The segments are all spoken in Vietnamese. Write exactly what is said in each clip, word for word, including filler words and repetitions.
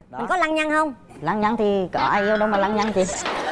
Mình có lăng nhăng không? Lăng nhăng thì có ai yêu đâu mà lăng nhăng chị.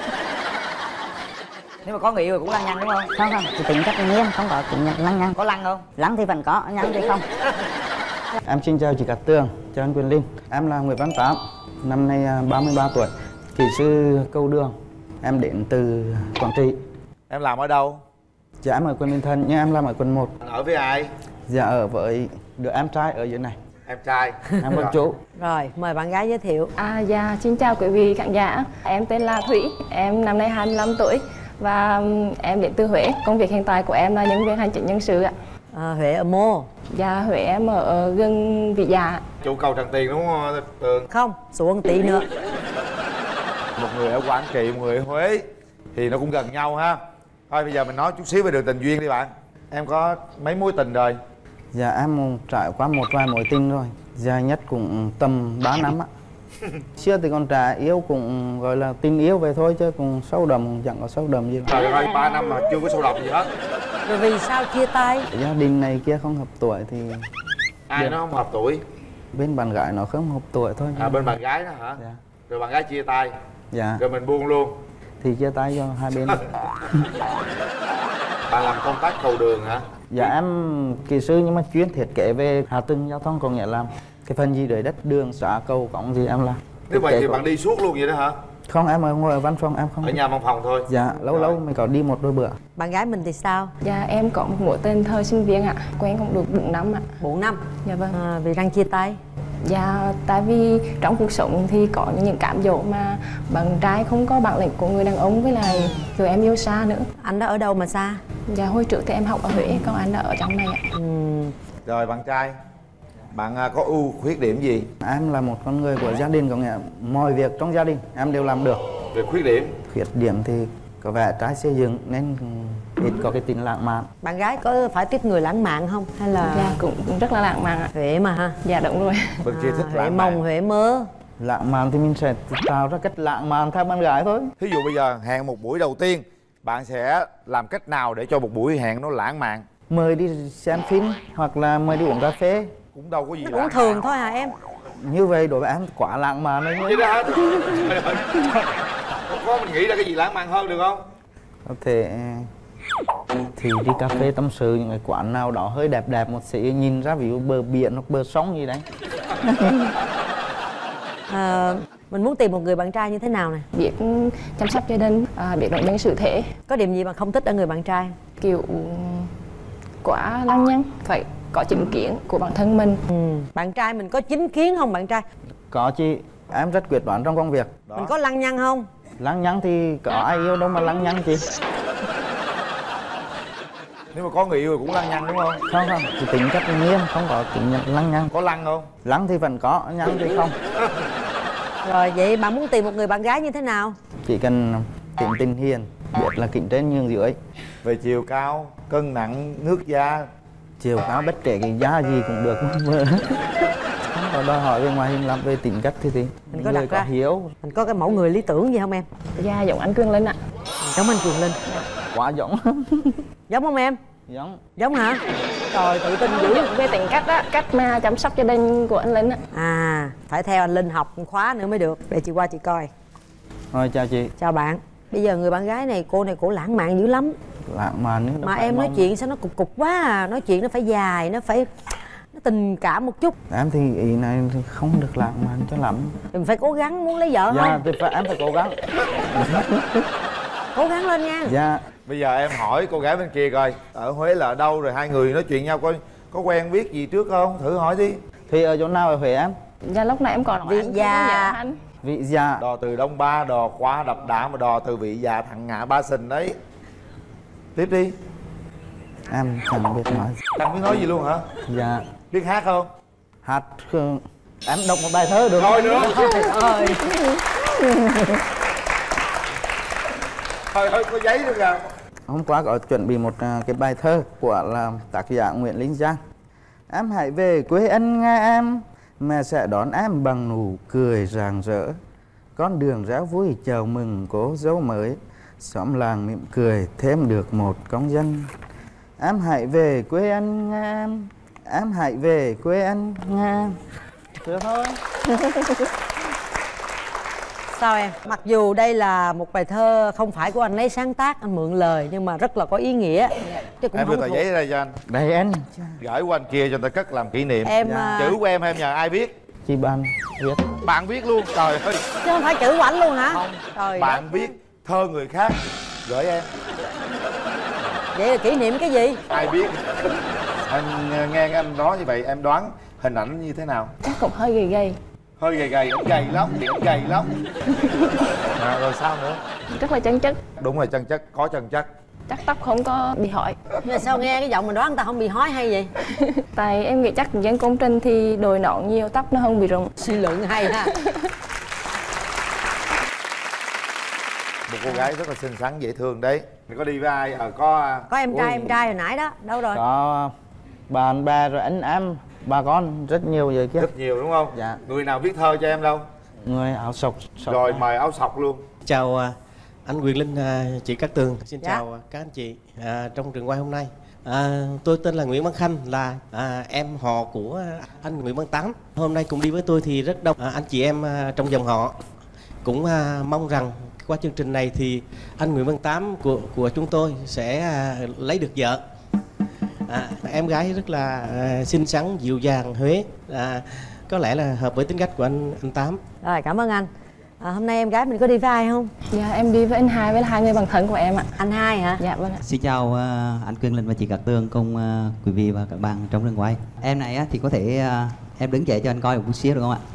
Nếu mà có người yêu thì cũng lăng nhăng đúng không? Không không, thì tính cách nghiêm, không có tính lăng nhăng. Có lăng không? Lăng thì vẫn có, nhăng thì không. Em xin chào chị Cát Tường, chào anh Quyền Linh. Em là Nguyễn Văn Tám, năm nay ba mươi ba tuổi, kỹ sư cầu đường. Em đến từ Quảng Trị. Em làm ở đâu? Dạ em ở quận Bình Thạnh, nhưng em làm ở quận một. Ở với ai? Dạ ở với đứa em trai ở dưới này. Em trai. Em con chú. Rồi, mời bạn gái giới thiệu. À dạ, xin chào quý vị khán giả. Em tên là Thủy, em năm nay hai mươi lăm tuổi và em đến từ Huế. Công việc hiện tại của em là nhân viên hành chính nhân sự ạ. À, Huế ở Mô. Dạ, Huế em ở, ở gần Vĩ Dạ. Trụ cầu Tràng Tiền đúng không Tường? Không, xuống tí nữa. Một người ở Quảng Trị, một người ở Huế thì nó cũng gần nhau ha. Thôi bây giờ mình nói chút xíu về đường tình duyên đi bạn. Em có mấy mối tình rồi? Dạ em trải qua một vài mối tình rồi. Dài nhất cũng tầm ba năm á. Xưa thì con trẻ yêu cũng gọi là tình yêu về thôi chứ cũng sâu đậm, chẳng có sâu đậm gì. Trời ơi, ba năm mà chưa có sâu đậm gì hết. Rồi vì sao chia tay? Gia đình này kia không hợp tuổi thì... Ai Được. nó không hợp tuổi? Bên bạn gái nó không hợp tuổi thôi. À bên bạn gái đó hả? Dạ. Rồi bạn gái chia tay. Dạ. Rồi mình buông luôn. Thì chia tay cho hai bên. Bạn làm công tác cầu đường hả? Dạ em kỹ sư nhưng mà chuyên thiết kế về hạ tầng giao thông, có nghĩa là cái phần gì để đất đường xá cầu cống gì em làm. Nếu vậy thì của... bạn đi suốt luôn vậy đó hả? Không, em ở ngồi ở văn phòng, em không. Ở nhà văn phòng thôi. Dạ lâu Rồi. lâu mới có đi một đôi bữa. Bạn gái mình thì sao? Dạ, em có một mối tình thời sinh viên ạ. Quen cũng được bốn năm ạ. Bốn năm. Dạ vâng. À, vì đang chia tay. Dạ, tại vì trong cuộc sống thì có những cám dỗ mà bạn trai không có bản lĩnh của người đàn ông, với lại rồi em yêu xa nữa. Anh đó ở đâu mà xa? Dạ, hồi trước thì em học ở Huế, còn anh đã ở trong này ạ. Ừ. Rồi bạn trai, bạn à, có ưu khuyết điểm gì? Em là một con người của gia đình, có nghĩa mọi việc trong gia đình em đều làm được. Về khuyết điểm? Khuyết điểm thì có vẻ trái xây dựng nên ít có cái tính lãng mạn. Bạn gái có phải tiếp người lãng mạn không? Hay là... Dạ, cũng rất là lãng mạn ạ. Huế mà ha. Dạ, đúng rồi. Bên kia thích À, Huế lãng mông, mạn. Huế mơ. Lãng mạn thì mình sẽ tạo ra cách lãng mạn theo bạn gái thôi. Thí dụ bây giờ hẹn một buổi đầu tiên, bạn sẽ làm cách nào để cho một buổi hẹn nó lãng mạn? Mời đi xem phim hoặc là mời đi uống cà phê. Cũng đâu có gì Nó lãng cũng thường mạn. thôi hả em? Như vậy đối với em quá lãng mạn rồi Vậy nhé. đó hả? Không có mình nghĩ ra cái gì lãng mạn hơn được không? Có thể thì đi cà phê tâm sự những cái quán nào đó hơi đẹp đẹp một xí, nhìn ra ví dụ bờ biển hoặc bờ sông gì đấy. À, mình muốn tìm một người bạn trai như thế nào này? Biết chăm sóc gia đình, à, biết động nhân xử thế. Có điểm gì mà không thích ở người bạn trai? Kiểu quá lăng nhăng, phải có chính kiến của bản thân mình. Ừ. Bạn trai mình có chính kiến không bạn trai? Có chị, em rất quyết đoán trong công việc. Đó. Mình có lăng nhăng không? Lăng nhăng thì có ai yêu đâu mà lăng nhăng chị. Nếu mà có người yêu thì cũng lăng nhăng đúng không? Không không, thì tính cách nghiêm, không có tính lăng nhăng. Có lăng không? Lăng thì vẫn có, nhăng thì không. Rồi vậy bạn muốn tìm một người bạn gái như thế nào? Chỉ cần tính tình hiền, biết là kính trên nhường dưới. Về chiều cao, cân nặng, nước da. Chiều cao bất kể cái giá gì cũng được. Không có đòi hỏi về ngoại hình lắm, về tính cách thì thì Mình có người đặt có ra hiếu. Mình có cái mẫu người lý tưởng gì không em? Dạ, giống anh Quyền Linh ạ. Giống anh Quyền Linh. Quá giống. Giống không em? Giống. Giống hả? Trời, tự tin dữ. Về tính cách á, cách mà chăm sóc gia đình của anh Linh á. À, phải theo anh Linh học khóa nữa mới được. Để chị qua chị coi. Rồi chào chị. Chào bạn. Bây giờ người bạn gái này, cô này cổ lãng mạn dữ lắm. Lãng mạn nữa. Mà em nói chuyện sao nó cục cục quá à. Nói chuyện nó phải dài, nó phải nó tình cảm một chút. Em thì ý này thì không được lãng mạn cho lắm. Mình phải cố gắng muốn lấy vợ Dạ không? thì phải, em phải cố gắng. Cố gắng lên nha. Dạ. Bây giờ em hỏi cô gái bên kia coi, ở Huế là ở đâu, rồi hai người nói chuyện nhau coi có quen biết gì trước không? Thử hỏi đi. Thì ở chỗ nào ở Huế em? Dạ, lúc nãy em còn nói Vị anh không già. có nhớ anh. Vị Dạ. Đò từ Đông Ba, đò qua đập đá, mà đò từ Vị Dạ thằng ngã Ba Sình đấy. Tiếp đi. Em chẳng biết nói. Em biết nói gì luôn hả? Dạ. Biết hát không? Hát không. Em đọc một bài thơ được Thôi nữa. Ơi. Thôi thôi có giấy được à? Hôm qua có chuẩn bị một à, cái bài thơ của là tác giả Nguyễn Linh Giang. Em hãy về quê anh nghe em, mẹ sẽ đón em bằng nụ cười rạng rỡ. Con đường réo vui chào mừng cô dâu mới, xóm làng mỉm cười thêm được một công dân. Em hãy về quê anh nghe em, em hãy về quê anh nghe em. Được thôi. Sao em? Mặc dù đây là một bài thơ không phải của anh ấy sáng tác, anh mượn lời nhưng mà rất là có ý nghĩa. Chứ cũng Em đưa không tờ thuộc. giấy ra cho anh. Đây anh. Gửi qua anh kia cho người ta cất làm kỷ niệm. Em Dạ. à, Chữ của em em nhờ ai viết? Chị bạn viết. Bạn viết luôn. Trời ơi. chứ không phải chữ của anh luôn hả? Không. Trời Bạn đất. viết thơ người khác gửi em. Vậy là kỷ niệm cái gì? Ai biết? Em nghe anh nói như vậy em đoán hình ảnh như thế nào? Chắc cũng hơi gầy gầy, Hơi gầy gầy, anh gầy lắm, thì anh gầy lắm. À, rồi sao nữa? rất là chân chất. Đúng rồi, chân chất, có chân chất. Chắc tóc không có bị hỏi. Nhưng mà sao nghe cái giọng mình đoán người ta không bị hói hay vậy? Tại em nghĩ chắc dân công trình thì đội nón nhiều, tóc nó không bị rụng. Suy luận hay ha. Một cô gái rất là xinh xắn, dễ thương đấy. Có đi với ai? Ờ, có... Có em trai Ôi. em trai hồi nãy đó, đâu rồi? Có bạn bè rồi anh em, bà con rất nhiều rồi kia. Rất nhiều đúng không? Dạ. Người nào viết thơ cho em đâu? Người áo sọc, sọc Rồi này. mời áo sọc luôn. Chào à, anh Quyền Linh, à, chị Cát Tường. Xin Dạ. chào à, các anh chị à, trong trường quay hôm nay. À, tôi tên là Nguyễn Văn Khanh, là à, em họ của anh Nguyễn Văn Tám. Hôm nay cùng đi với tôi thì rất đông à, anh chị em à, trong dòng họ. Cũng à, mong rằng qua chương trình này thì anh Nguyễn Văn Tám của của chúng tôi sẽ à, lấy được vợ. À, em gái rất là à, xinh xắn, dịu dàng, Huế. À, có lẽ là hợp với tính cách của anh anh Tám. Rồi, cảm ơn anh. À, hôm nay em gái mình có đi với ai không? Dạ em đi với anh Hai với là hai người bạn thân của em ạ. Anh Hai hả? Dạ vâng ạ. Xin chào ờ, anh Quyền Linh và chị Cát Tường cùng ờ, quý vị và các bạn trong trường quay. Em này á, thì có thể ờ, em đứng dậy cho anh coi một chút xíu được không ạ?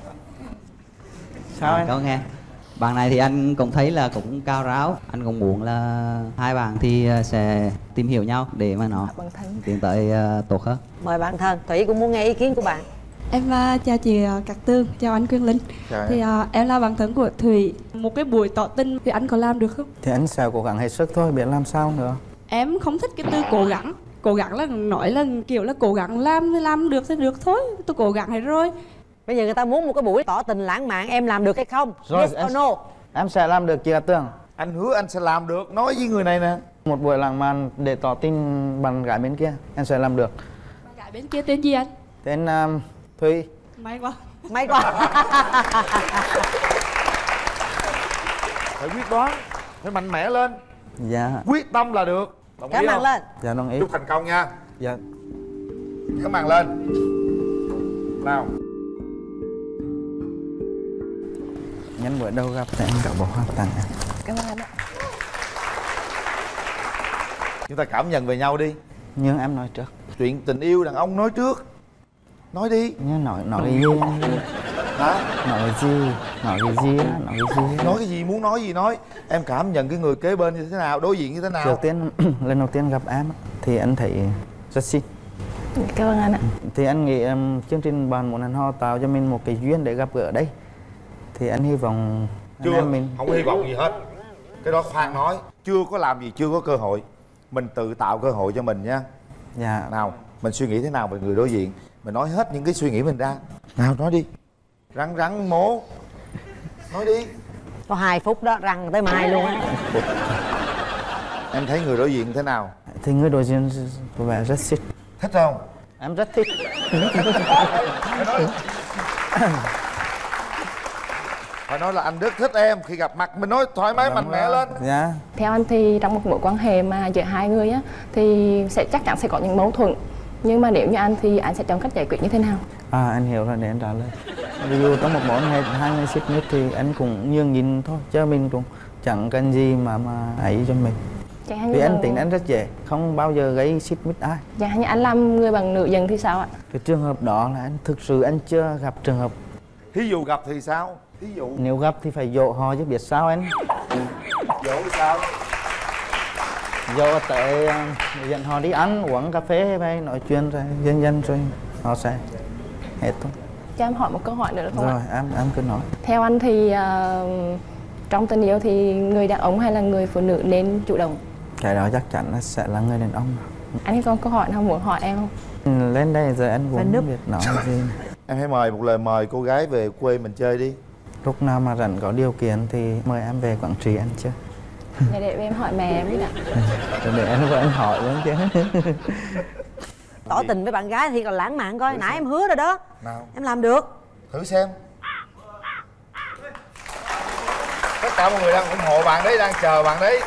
Sao À, em? có nghe. Bạn này thì anh cũng thấy là cũng cao ráo. Anh cũng muốn là hai bạn thì ờ, sẽ tìm hiểu nhau để mà nó Bạn thân. tiến tới ờ, tốt hơn. Mời bạn thân. Thủy cũng muốn nghe ý kiến của bạn. Em uh, chào chị uh, Cát Tường, chào anh Quyền Linh. Chào Thì em. uh, em là bạn thân của Thủy. Một cái buổi tỏ tình thì anh có làm được không? Thì anh sẽ cố gắng hết sức thôi, biết làm sao nữa. Em không thích cái từ cố gắng. Cố gắng là nói là kiểu là cố gắng làm thì làm được thì được thôi. Tôi cố gắng hết rồi. Bây giờ người ta muốn một cái buổi tỏ tình lãng mạn, em làm được hay không? Rồi, Yes em- or no? Em sẽ làm được chị Cát Tường. Anh hứa anh sẽ làm được, nói với người này nè. Một buổi lãng mạn để tỏ tình bạn gái bên kia, em sẽ làm được. Bạn gái bên kia tên gì anh? Tên um, Thùy. May quá. May quá. Phải quyết đoán, phải mạnh mẽ lên. Dạ. Quyết tâm là được. Đồng ý Cảm ơn không? lên. Dạ đồng ý. Chúc thành công nha. Dạ. Cái màn lên. Nào. Nhân bữa đầu gặp thì anh có bộ hoa tặng em. Cảm ơn anh ạ. Chúng ta cảm nhận về nhau đi. Nhưng em nói trước. Chuyện tình yêu đàn ông nói trước. Nói đi. Nhưng nói nói cái gì? Hả? Nói cái gì? Nói cái gì? á? Nói cái gì? Nói cái gì, muốn nói gì nói. Em cảm nhận cái người kế bên như thế nào, đối diện như thế nào. Đầu tiên lần đầu tiên gặp em á, thì anh thấy rất xinh. Cảm ơn anh ạ. Thì anh nghĩ um, chương trình bạn muốn hẹn hò tạo cho mình một cái duyên để gặp gỡ đây. Thì anh hy vọng anh Chưa, em mình không có hy vọng gì hết. Cái đó khoan nói. Chưa có làm gì, chưa có cơ hội. Mình tự tạo cơ hội cho mình nha. dạ Nào, mình suy nghĩ thế nào về người đối diện. Mình nói hết những cái suy nghĩ mình ra. Nào, nói đi. Rắn rắn mố. Nói đi. Có hai phút đó, răng tới mai luôn á. Em thấy người đối diện thế nào? thì người đối diện có vẻ rất xinh. Thích không? Em rất thích. Phải nói là anh rất thích em. Khi gặp mặt mình nói thoải mái mạnh mẽ lên. Dạ. Theo anh thì trong một mối quan hệ mà giữa hai người á thì sẽ chắc chắn sẽ có những mâu thuẫn. Nhưng mà nếu như anh thì anh sẽ chọn cách giải quyết như thế nào? À anh hiểu rồi, để anh trả lời. Ví dụ trong một mối quan hệ hai người xích mít thì anh cũng nhường nhịn thôi, chứ mình cũng chẳng cần gì mà mà ấy cho mình. Chẳng hạn như Vì anh là- tính anh rất dễ, không bao giờ gây xích mít ai. Chẳng hạn như anh làm người bằng nửa dần thì sao ạ? Cái trường hợp đó là anh thực sự anh chưa gặp trường hợp. Thí dụ gặp thì sao? Thí dụ Nếu gặp thì phải dỗ họ chứ biết sao anh. dỗ thì sao? Dỗ tới uh, dẫn họ đi ăn uống cà phê hay nói chuyện rồi dần dần rồi họ sẽ hết thôi. Cho em hỏi một câu hỏi nữa được không Rồi ạ? em em cứ nói. Theo anh thì ờ, trong tình yêu thì người đàn ông hay là người phụ nữ nên chủ động? Cái đó chắc chắn là sẽ là người đàn ông. Anh có câu hỏi nào muốn hỏi em không? Lên đây giờ anh Phải cũng núp. không biết nói gì. Em hãy mời một lời mời cô gái về quê mình chơi đi. Lúc nào mà rảnh có điều kiện thì mời em về Quảng Trị ăn chứ. Để, để em hỏi mẹ em đã. Rồi để anh anh hỏi luôn chứ. Tỏ tình với bạn gái thì còn lãng mạn coi. Nãy em hứa rồi đó. Nào, Em làm được. thử xem. cả mọi người đang ủng hộ bạn đấy, đang chờ bạn đấy.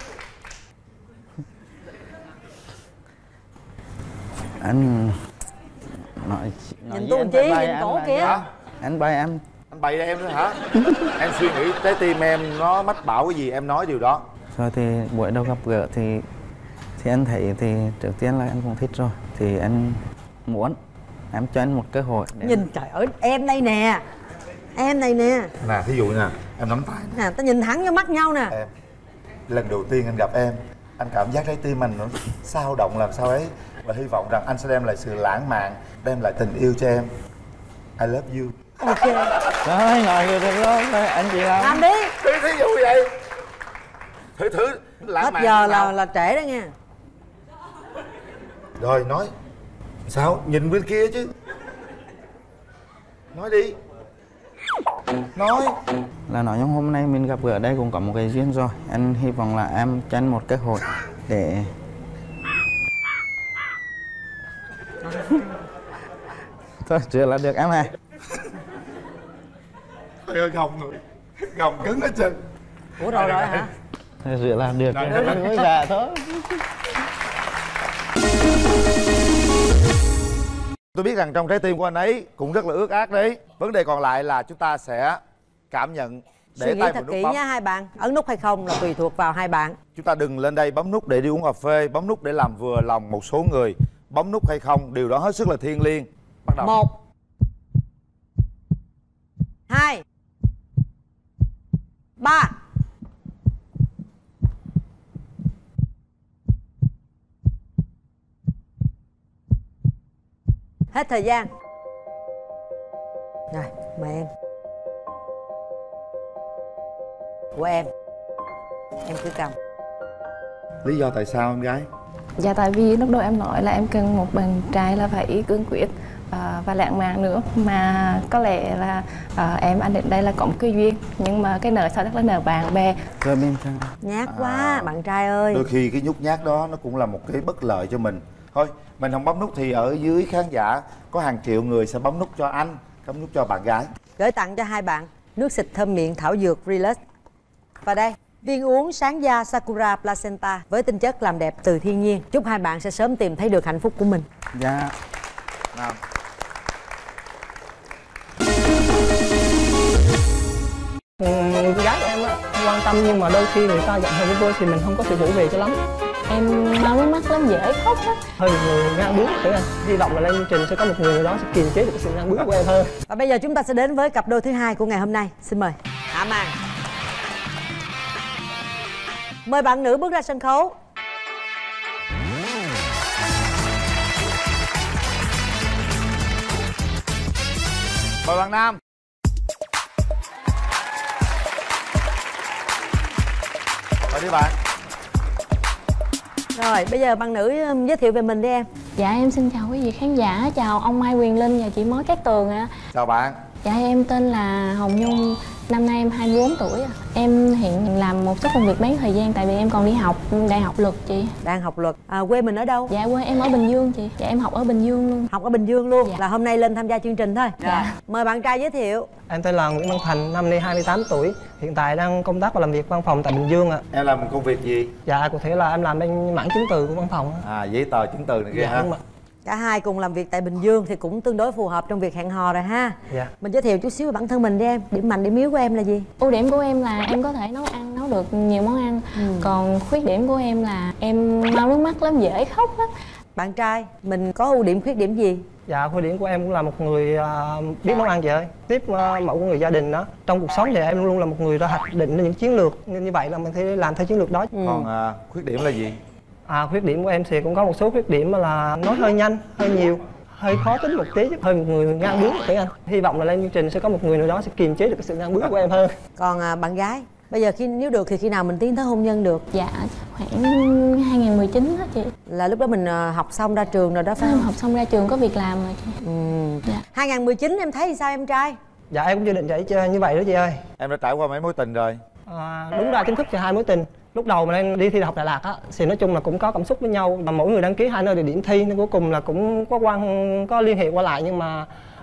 Anh nói, nói Nhìn với tôi anh chi, phải bay nhìn em cổ là kìa. sao? Anh bay em. Anh bày em nữa hả? Em suy nghĩ trái tim em nó mách bảo cái gì em nói điều đó. Rồi thì buổi đầu gặp gỡ thì thì anh thấy thì trước tiên là anh cũng thích rồi, thì anh muốn em cho anh một cơ hội để Nhìn trời ơi, em đây nè, em đây nè. Nè thí dụ nè, em nắm tay Nè, ta nhìn thẳng vô mắt nhau nè. em. Lần đầu tiên anh gặp em, anh cảm giác trái tim anh nó sao động làm sao ấy. Và hy vọng rằng anh sẽ đem lại sự lãng mạn, đem lại tình yêu cho em. I love you. Ok. Rồi, ngồi được rồi, rồi anh chị làm. Làm đi. Thí, thí dụ vậy. Thử thử lãng Hết mạn giờ thế nào? là là trễ đó nha. Rồi nói. Sao? Nhìn bên kia chứ. Nói đi. Nói. Là nói trong hôm nay mình gặp gỡ đây cũng có một cái duyên rồi. Anh hy vọng là em cho anh một cơ hội để thôi chưa là được em à. Trời ơi gồng rồi. Gồng cứng hết trơn. Ủa rồi rồi hả? Thôi rửa là được, Rồi, rồi, rồi. mới dạ thôi. Tôi biết rằng trong trái tim của anh ấy cũng rất là ướt át đấy. Vấn đề còn lại là chúng ta sẽ cảm nhận, để Suy nghĩ tay thật vào nút kỹ bấm. nha hai bạn. Ấn nút hay không là tùy thuộc vào hai bạn. Chúng ta đừng lên đây bấm nút để đi uống cà phê, bấm nút để làm vừa lòng một số người. Bấm nút hay không, điều đó hết sức là thiêng liêng. Bắt đầu. Một, hai, ba. Hết thời gian. Rồi, mời em. Của em. Em cứ cầm. Lý do tại sao em gái? Dạ tại vì lúc đầu em nói là em cần một bạn trai là phải cương quyết à, và lãng mạn nữa. Mà có lẽ là à, em anh đến đây là có một cái duyên. Nhưng mà cái nợ sau rất là nợ bạn bè. Rồi bên trong. Nhát quá, bạn trai ơi. Đôi khi cái nhút nhát đó nó cũng là một cái bất lợi cho mình. Thôi, mình không bấm nút thì ở dưới khán giả có hàng triệu người sẽ bấm nút cho anh, bấm nút cho bạn gái. Gửi tặng cho hai bạn nước xịt thơm miệng thảo dược Relax. Và đây, viên uống sáng da Sakura Placenta với tinh chất làm đẹp từ thiên nhiên. Chúc hai bạn sẽ sớm tìm thấy được hạnh phúc của mình. Dạ. Nào. Ừ, con gái của em á quan tâm nhưng mà đôi khi người ta giận hờn với tôi thì mình không có sự vũ về cho lắm. Em mau nước mắt lắm, dễ khóc á. Hơi người ngang bướng thế anh. Hy vọng là lên chương trình sẽ có một người nào đó sẽ kiềm chế được cái sự ngang bướng của em hơn. Và bây giờ chúng ta sẽ đến với cặp đôi thứ hai của ngày hôm nay. Xin mời Hạ Màn. Mời bạn nữ bước ra sân khấu. Mời bạn nam. Mời đi bạn. Rồi, bây giờ bạn nữ um, giới thiệu về mình đi em. Dạ em xin chào quý vị khán giả, chào ông Mai Quyền Linh và chị Mối Cát Tường ạ. Chào bạn. Dạ em tên là Hồng Nhung, năm nay em hai mươi bốn tuổi. Em hiện làm một số công việc bán thời gian tại vì em còn đi học đại học luật chị. Đang học luật. À, quê mình ở đâu? Dạ quê em ở Bình Dương chị. Dạ em học ở Bình Dương luôn. Học ở Bình Dương luôn. Dạ. Là hôm nay lên tham gia chương trình thôi. Dạ. Mời bạn trai giới thiệu. Em tên là Nguyễn Văn Thành, năm nay hai mươi tám tuổi. Hiện tại đang công tác và làm việc văn phòng tại Bình Dương ạ. Em làm công việc gì? Dạ cụ thể là em làm bên mảng chứng từ của văn phòng á. À, giấy tờ chứng từ này kia Dạ ha. đúng ạ. Cả hai cùng làm việc tại Bình Dương thì cũng tương đối phù hợp trong việc hẹn hò rồi ha. Dạ. Mình giới thiệu chút xíu về bản thân mình đi em. Điểm mạnh, điểm yếu của em là gì? Ưu điểm của em là em có thể nấu ăn, nấu được nhiều món ăn. Ừ. Còn khuyết điểm của em là em mau nước mắt lắm, dễ khóc á. Bạn trai, mình có ưu điểm, khuyết điểm gì? Dạ khuyết điểm của em cũng là một người uh, biết nấu ăn chị ơi. Tiếp uh, mẫu của người gia đình đó. Trong cuộc sống thì em luôn luôn là một người ra hoạch định những chiến lược. Nên như vậy là mình phải làm theo chiến lược đó. Ừ. Còn à, khuyết điểm là gì? À, khuyết điểm của em thì cũng có một số khuyết điểm là nói hơi nhanh, hơi nhiều, hơi khó tính một tí, hơi một người ngang bướng một tí anh. Hy vọng là lên chương trình sẽ có một người nào đó sẽ kiềm chế được cái sự ngang bướng của em hơn. Còn à, bạn gái, bây giờ khi nếu được thì khi nào mình tiến tới hôn nhân được? Dạ khoảng hai nghìn mười chín đó chị. Là lúc đó mình à, học xong ra trường rồi đó phải Em không? học xong ra trường có việc làm rồi chị. Ừ. Dạ. hai không một chín em thấy sao em trai? Dạ em cũng dự định chạy như vậy đó chị ơi. Em đã trải qua mấy mối tình rồi? À, đúng ra chính thức thì hai mối tình. Lúc đầu mà em đi thi đại học Đà Lạt á thì nói chung là cũng có cảm xúc với nhau, mà mỗi người đăng ký hai nơi địa điểm thi nên cuối cùng là cũng có quan có liên hệ qua lại, nhưng mà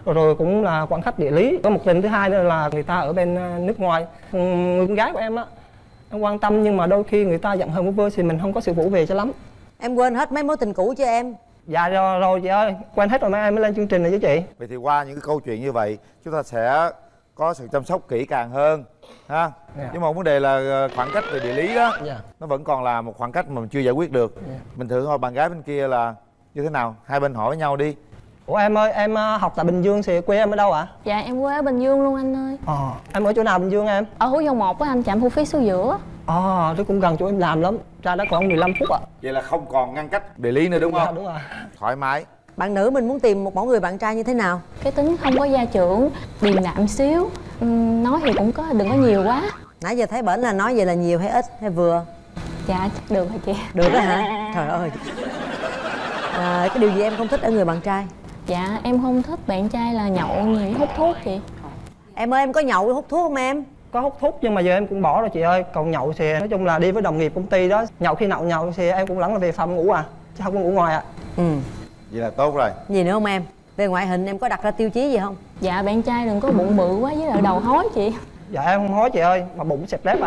rồi cũng là quan khách địa lý. Có một tình thứ hai nữa là người ta ở bên nước ngoài, người con gái của em á, em quan tâm nhưng mà đôi khi người ta giận hơn một vơ thì mình không có sự vỗ về cho lắm. Em quên hết mấy mối tình cũ cho em? Dạ rồi, rồi chị ơi, quên hết rồi mấy em mới lên chương trình này với chị. Vậy thì qua những cái câu chuyện như vậy chúng ta sẽ có sự chăm sóc kỹ càng hơn ha. Yeah. Nhưng mà vấn đề là khoảng cách về địa lý đó, yeah. nó vẫn còn là một khoảng cách mà mình chưa giải quyết được. Yeah. Mình thử hỏi bạn gái bên kia là như thế nào, hai bên hỏi với nhau đi. Ủa em ơi, em học tại Bình Dương thì quê em ở đâu ạ? À? Dạ em quê ở Bình Dương luôn anh ơi. Ờ, em ở chỗ nào Bình Dương em? Ở Hữu Dầu một á anh, trạm thu phí số giữa. Ờ, à, tôi cũng gần chỗ em làm lắm, ra đó còn mười lăm phút ạ. À. Vậy là không còn ngăn cách địa lý nữa đúng không? Dạ đúng rồi. Thoải mái. Bạn nữ mình muốn tìm một mẫu người bạn trai như thế nào? Cái tính không có gia trưởng, điềm đạm xíu, uhm, nói thì cũng có đừng có nhiều quá. Nãy giờ thấy bển là nói vậy là nhiều hay ít hay vừa? Dạ chắc được rồi chị. Được đó hả? Trời ơi. À, cái điều gì em không thích ở người bạn trai? Dạ em không thích bạn trai là nhậu nhiều, hút thuốc chị. Em ơi em có nhậu hút thuốc không em? Có hút thuốc nhưng mà giờ em cũng bỏ rồi chị ơi. Còn nhậu thì nói chung là đi với đồng nghiệp công ty đó, nhậu khi nào nhậu thì em cũng lẫn là về phòng ngủ à, chứ không có ngủ ngoài ạ. À. Ừ. Vậy là tốt rồi. Gì nữa không em? Về ngoại hình em có đặt ra tiêu chí gì không? Dạ bạn trai đừng có bụng bự quá với lại đầu hói chị. Dạ em không hói chị ơi, mà bụng xẹp lép à.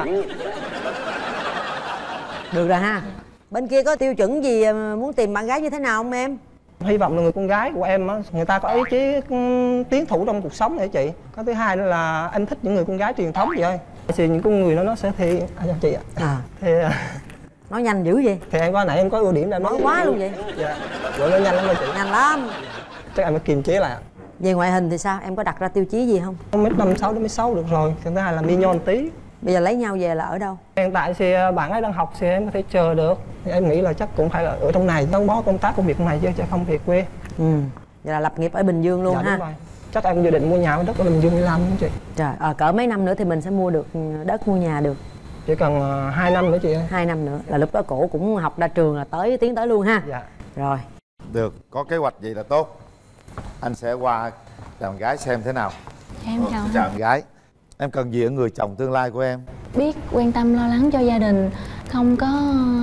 Được rồi ha. Bên kia có tiêu chuẩn gì muốn tìm bạn gái như thế nào không em? Hy vọng là người con gái của em á, người ta có ý chí tiến thủ trong cuộc sống này chị. Có thứ hai nữa là em thích những người con gái truyền thống vậy ơi. Thì những con người đó nó sẽ thì à, chị ạ. À. Thì nói nhanh dữ vậy? Thì em có nãy em có ưu điểm là nói, nói quá luôn vậy. Dạ. Rồi nó nhanh lắm rồi chị. Nhanh lắm. Chắc em phải kiềm chế lại. Về ngoại hình thì sao? Em có đặt ra tiêu chí gì không? Mét năm sáu đến mét sáu được rồi. Thứ hai là mi nhon tí. Bây giờ lấy nhau về là ở đâu? Hiện tại thì bạn ấy đang học thì em có thể chờ được. Thì em nghĩ là chắc cũng phải là ở trong này, gắn bó công tác công việc này chứ chứ không về quê. Ừ. Vậy là lập nghiệp ở Bình Dương luôn. Dạ, ha. Đúng rồi. Chắc em dự định mua nhà đất ở Bình Dương để làm không chị? Trời, à, cỡ mấy năm nữa thì mình sẽ mua được đất mua nhà được? Chỉ cần uh, hai năm nữa chị ơi. Hai năm nữa là lúc đó cổ cũng học ra trường là tới tiến tới luôn ha. Dạ. Rồi. Được, có kế hoạch vậy là tốt. Anh sẽ qua chào bạn gái xem thế nào. Em chào anh. Chào bạn gái. Em cần gì ở người chồng tương lai của em? Biết quan tâm lo lắng cho gia đình, không có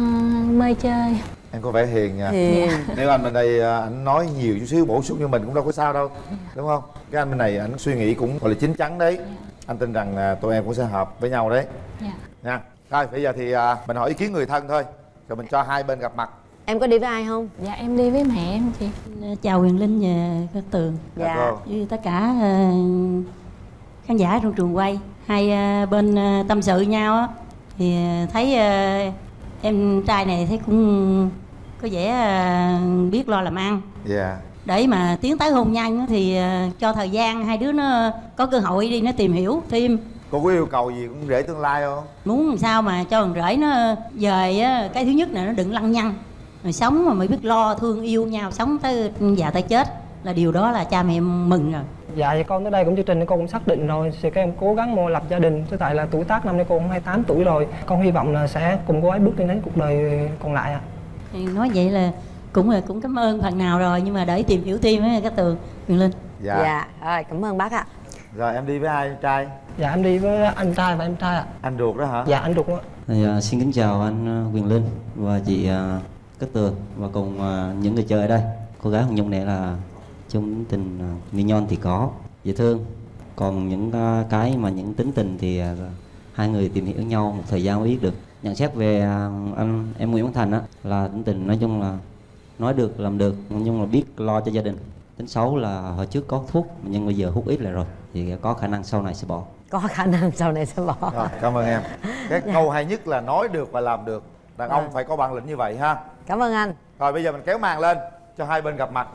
mê chơi. Em có vẻ hiền nha. Hiền. Nếu anh bên đây anh nói nhiều chút xíu bổ sung cho mình cũng đâu có sao đâu, đúng không? Cái anh bên này anh suy nghĩ cũng gọi là chín chắn đấy. Anh tin rằng tụi em cũng sẽ hợp với nhau đấy. Dạ. Nha. Rồi bây giờ thì mình hỏi ý kiến người thân thôi, rồi mình cho hai bên gặp mặt. Em có đi với ai không? Dạ em đi với mẹ em chị. Chào Huyền Linh và Cát Tường. Dạ. Với tất cả uh, khán giả trong trường quay. Hai uh, bên uh, tâm sự nhau á, thì thấy uh, em trai này thấy cũng có vẻ uh, biết lo làm ăn. Dạ. Yeah. Để mà tiến tới hôn nhân thì uh, cho thời gian hai đứa nó có cơ hội đi nó tìm hiểu thêm. Cô có yêu cầu gì cũng rể tương lai không? Muốn làm sao mà cho thằng rể nó về á, cái thứ nhất là nó đừng lăng nhăng. Rồi sống mà mới biết lo thương yêu nhau, sống tới già tới chết là điều đó là cha mẹ mừng rồi. Dạ thì con tới đây cũng chương trình con cũng xác định rồi, thì các em cố gắng mua lập gia đình. Chứ tại là tuổi tác năm nay cô cũng hai mươi tám tuổi rồi, con hy vọng là sẽ cùng cô ấy bước đi đến cuộc đời còn lại ạ. À. Thì nói vậy là cũng là cũng cảm ơn phần nào rồi, nhưng mà để tìm hiểu thêm với Cát Tường, Huyền Linh. Dạ. Dạ, rồi cảm ơn bác ạ. Rồi em đi với ai trai? Dạ em đi với anh trai và em trai ạ. Anh ruột đó hả? Dạ anh ruột đó. Thì, uh, xin kính chào anh Huyền Linh và chị uh, Cát Tường và cùng uh, những người chơi ở đây. Cô gái Hồng Nhung này là chung tình uh, mi nhon thì có, dễ thương. Còn những uh, cái mà những tính tình thì uh, hai người tìm hiểu nhau một thời gian mới biết được. Nhận xét về uh, anh em Nguyễn Văn Thành á là tính tình nói chung là nói được làm được, nhưng mà biết lo cho gia đình. Tính xấu là hồi trước có thuốc nhưng bây giờ hút ít lại rồi, thì có khả năng sau này sẽ bỏ. Có khả năng sau này sẽ bỏ. Rồi, cảm ơn em. Cái dạ. câu hay nhất là nói được và làm được. Đàn ông à. phải có bản lĩnh như vậy ha. Cảm ơn anh. Rồi bây giờ mình kéo màn lên cho hai bên gặp mặt.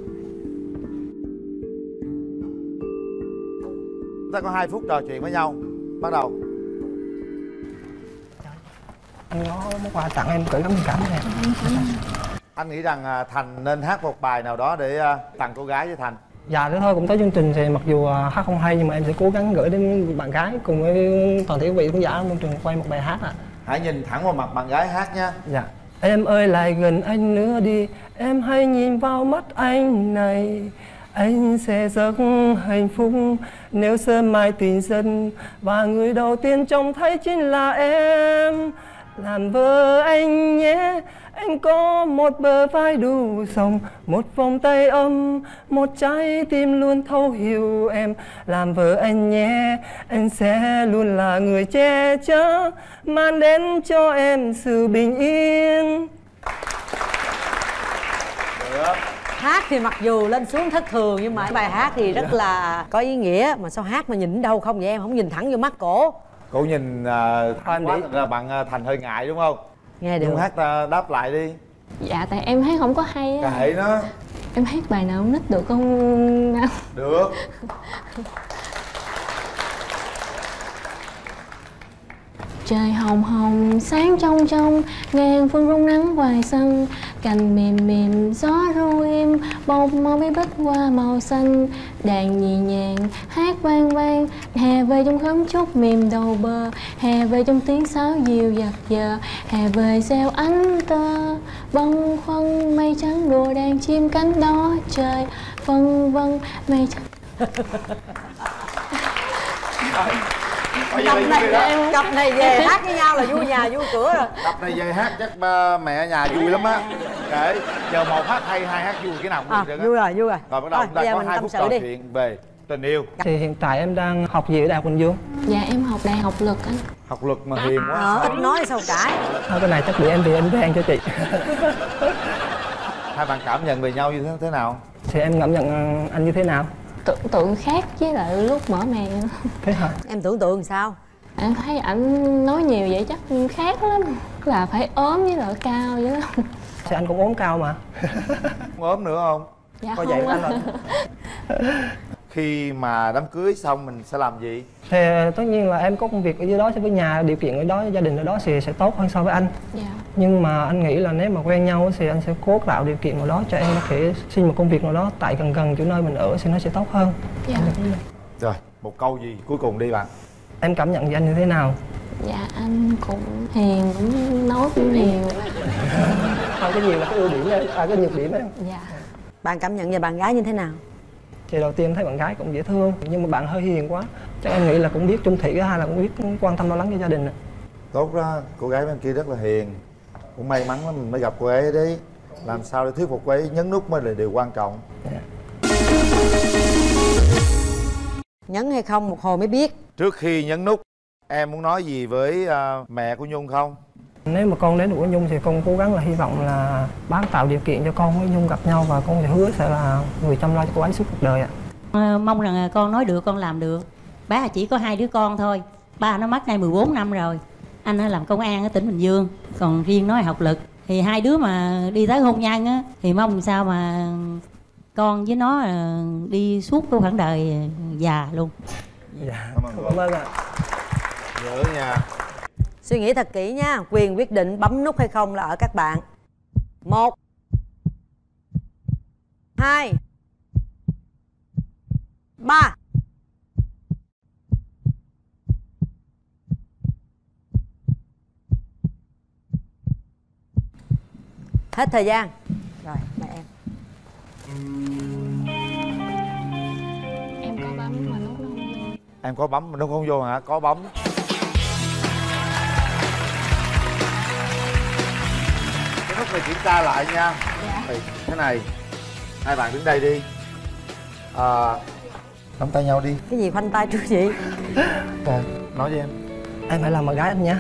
Chúng ta có hai phút trò chuyện với nhau. Bắt đầu. Anh có món quà tặng em gửi gắm tình cảm này. Anh nghĩ rằng Thành nên hát một bài nào đó để tặng cô gái với Thành. Dạ thế thôi, cũng tới chương trình thì mặc dù hát không hay nhưng mà em sẽ cố gắng gửi đến bạn gái cùng với toàn thể quý vị khán giả trong trường quay một bài hát ạ. À. Hãy nhìn thẳng vào mặt bạn gái hát nha. Dạ. Em ơi lại gần anh nữa đi, em hãy nhìn vào mắt anh này. Anh sẽ rất hạnh phúc nếu sớm mai tình dần, và người đầu tiên trông thấy chính là em. Làm vợ anh nhé, Anh có một bờ vai đủ rộng, một vòng tay ấm, một trái tim luôn thấu hiểu em. Làm vợ anh nhé, anh sẽ luôn là người che chở, mang đến cho em sự bình yên. Được. Hát thì mặc dù lên xuống thất thường nhưng mà bài hát thì rất là có ý nghĩa. Mà sao hát mà nhìn đâu không vậy em? Không nhìn thẳng vô mắt cổ. Cổ nhìn uh, quá thành ra bạn uh, Thành hơi ngại đúng không? Nghe được. Nhung hát uh, đáp lại đi. Dạ tại em hát không có hay á. Kệ nó. Em hát bài nào không nít được không? Được. Trời hồng hồng sáng trong trong, ngàn phương rung nắng ngoài sân, cành mềm mềm gió ru im, bông màu bay bích qua màu xanh. Đàn nhẹ nhàng hát vang vang, hè về trong khóm trúc mềm đầu bờ, hè về trong tiếng sáo dịu dặt giờ, hè về gieo ánh tơ bâng khuâng, mây trắng đùa đàn chim cánh đó trời vân vân mây trắng. Cặp này, cặp này về hát với nhau là vui nhà vui cửa rồi. Cặp này về hát chắc ba mẹ ở nhà vui lắm á. Kệ, giờ một hát hay, hai hát vui, cái nào cũng à, được. Vui rồi, vui rồi. Rồi bắt đầu chúng ta có hai phút trò chuyện về tình yêu. Thì hiện tại em đang học gì ở Đại học Bình Dương? Dạ em học đại học luật anh. Học luật mà hiền quá. Ờ, ít nói sao cãi. Thôi cái này chắc bị em vì em vang cho chị. Hai bạn cảm nhận về nhau như thế, thế nào? Thì em cảm nhận anh như thế nào? Tưởng tượng khác với lại lúc mở màn. Thế hả? Em tưởng tượng sao? Em thấy ảnh nói nhiều vậy chắc khác lắm. Là phải ốm với lại cao vậy đó. Thì anh cũng ốm cao mà. Không ốm nữa không? Dạ có không vậy anh. anh Khi mà đám cưới xong mình sẽ làm gì? Thì tất nhiên là em có công việc ở dưới đó, với nhà điều kiện ở đó, gia đình ở đó thì sẽ tốt hơn so với anh. Dạ. Nhưng mà anh nghĩ là nếu mà quen nhau thì anh sẽ cố tạo điều kiện nào đó cho em có thể xin một công việc nào đó tại gần gần chỗ nơi mình ở thì nó sẽ tốt hơn. Dạ. Rồi, một câu gì cuối cùng đi bạn. Em cảm nhận về anh như thế nào? Dạ anh cũng hiền, cũng nói cũng nhiều. Không, cái nhiều là cái ưu điểm đấy, à, cái nhược điểm đấy. Dạ. Bạn cảm nhận về bạn gái như thế nào? Thì đầu tiên thấy bạn gái cũng dễ thương, nhưng mà bạn hơi hiền quá. Chắc em nghĩ là cũng biết chung thủy, cái hai là cũng biết quan tâm lo lắng cho gia đình. Tốt đó, cô gái bên kia rất là hiền. Cũng may mắn lắm mình mới gặp cô ấy đấy. Làm sao để thuyết phục cô ấy nhấn nút mới là điều quan trọng. Yeah. Nhấn hay không một hồi mới biết. Trước khi nhấn nút, em muốn nói gì với uh, mẹ của Nhung không? Nếu mà con đến được với Nhung thì con cố gắng là hy vọng là bác tạo điều kiện cho con với Nhung gặp nhau, và con sẽ hứa sẽ là người chăm lo cho cô ấy suốt cuộc đời ạ. À, mong rằng con nói được, con làm được. Bác chỉ có hai đứa con thôi. Ba nó mất nay mười bốn năm rồi. Anh làm công an ở tỉnh Bình Dương, còn riêng nó học lực. Thì hai đứa mà đi tới hôn nhân á, thì mong sao mà con với nó đi suốt cái khoảng đời già luôn. Dạ, cảm ơn ạ. Nhớ nha. Suy nghĩ thật kỹ nha, quyền quyết định bấm nút hay không là ở các bạn. Một, hai, ba. Hết thời gian. Rồi, mời em. Em có bấm mà nút nó không vô. Em có bấm mà nó không vô hả? Có bấm. Cái nút này kiểm tra lại nha. Dạ. Thì thế này, hai bạn đứng đây đi. À, nắm tay nhau đi. Cái gì khoanh tay trước vậy? Rồi, nói với em. Em phải làm bạn gái anh nhé.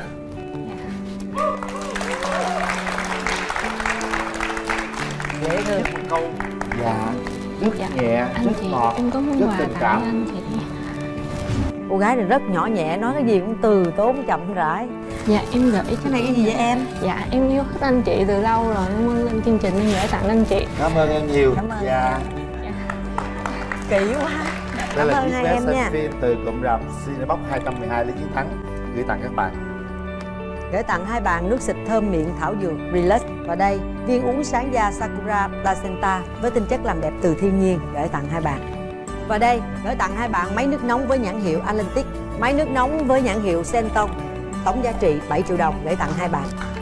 Dễ thương. Một câu dạ rất Dạ. nhẹ, Anh rất chị, ngọt, em có món rất quà tình tặng cảm. anh chị. Cô gái này rất nhỏ nhẹ, nói cái gì cũng từ tốn chậm rãi. Dạ em gửi Cái này cái gì vậy em? Dạ em yêu thích anh chị từ lâu rồi, em muốn lên chương trình em gửi tặng anh chị. Cảm ơn em nhiều. Cảm ơn Dạ. Kỹ quá. Đây Cảm là ơn chiếc hai vé em xem nha. phim từ cụm rạp Cinebox hai trăm mười hai Lý Chiến Thắng gửi tặng các bạn. Gửi tặng hai bạn nước xịt thơm miệng thảo dược Relax. Và đây, viên uống sáng da Sakura Placenta với tinh chất làm đẹp từ thiên nhiên gửi tặng hai bạn. Và đây, gửi tặng hai bạn máy nước nóng với nhãn hiệu Atlantic, máy nước nóng với nhãn hiệu Senton. Tổng giá trị bảy triệu đồng gửi tặng hai bạn.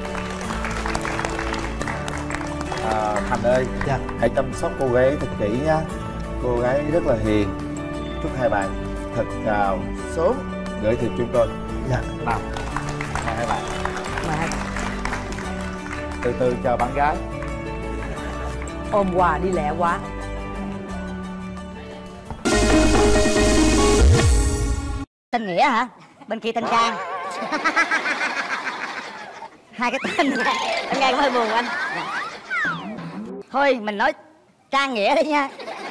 À, Thành ơi, Dạ. hãy chăm sóc cô gái thật kỹ nha. Cô gái rất là hiền. Chúc hai bạn thật chào sớm gửi thiệp chúng tôi. Dạ. Nào, mời hai bạn. Mời hai bạn. từ từ chờ bạn gái. Ôm quà đi lẹ quá. Tên Nghĩa hả? Bên kia tên Trang. Hai cái tên anh nghe cũng hơi buồn anh. Thôi mình nói Trang Nghĩa đi nha.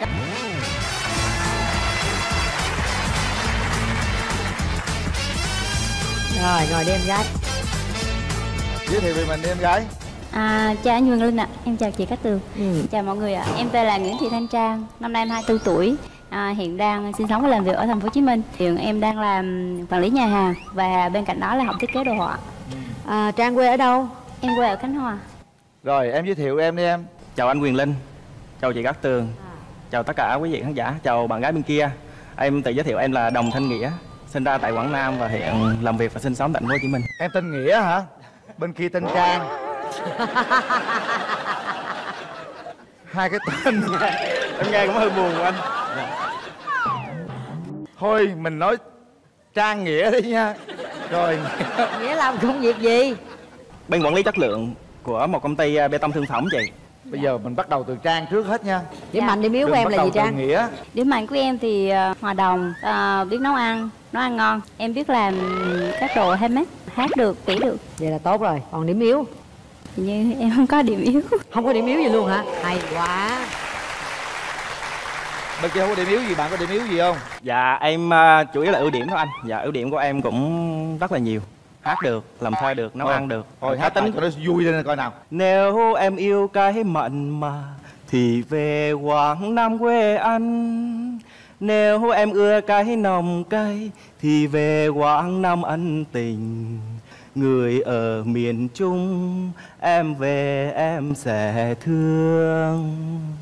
Rồi ngồi đi em gái. Giới thiệu về mình đi em gái. À, chào anh Quyền Linh ạ, em chào chị Cát Tường. Ừ. Chào mọi người ạ, em tên là Nguyễn Thị Thanh Trang, năm nay em hai mươi tư tuổi, à, hiện đang sinh sống và làm việc ở thành phố Hồ Chí Minh. Hiện em đang làm quản lý nhà hàng và bên cạnh đó là học thiết kế đồ họa. À, Trang quê ở đâu? Em quê ở Khánh Hòa. Rồi em giới thiệu em đi em. Chào anh Quyền Linh, chào chị Cát Tường, chào tất cả quý vị khán giả, chào bạn gái bên kia. Em tự giới thiệu em là Đồng Thanh Nghĩa, sinh ra tại Quảng Nam và hiện làm việc và sinh sống tại thành phố Hồ Chí Minh. Em tên Nghĩa hả? Bên kia tên Trang. Hai cái tên em nghe cũng hơi buồn của anh. Thôi mình nói Trang Nghĩa đi nha. Rồi Nghĩa làm công việc gì? Bên quản lý chất lượng của một công ty bê tông thương phẩm chị. Bây giờ mình bắt đầu từ Trang trước hết nha. Điểm mạnh điểm yếu của em là gì Trang? Nghĩa. Điểm mạnh của em thì uh, hòa đồng, uh, biết nấu ăn, nấu ăn ngon. Em biết làm các đồ handmade, hát được, kỹ được. Vậy là tốt rồi. Còn điểm yếu? Như em không có điểm yếu. Không có điểm yếu gì luôn hả? Hay quá. Bên kia không có điểm yếu gì, bạn có điểm yếu gì không? Dạ em uh, chủ yếu là ưu điểm thôi anh. Dạ ưu điểm của em cũng rất là nhiều. Hát được, làm thuê được, nấu Thôi, ăn được. Thôi hát tính cho nó vui lên coi nào. Nếu em yêu cái mặn mà thì về Quảng Nam quê anh. Nếu em ưa cái nồng cay thì về Quảng Nam ân tình. Người ở miền Trung em về em sẽ thương.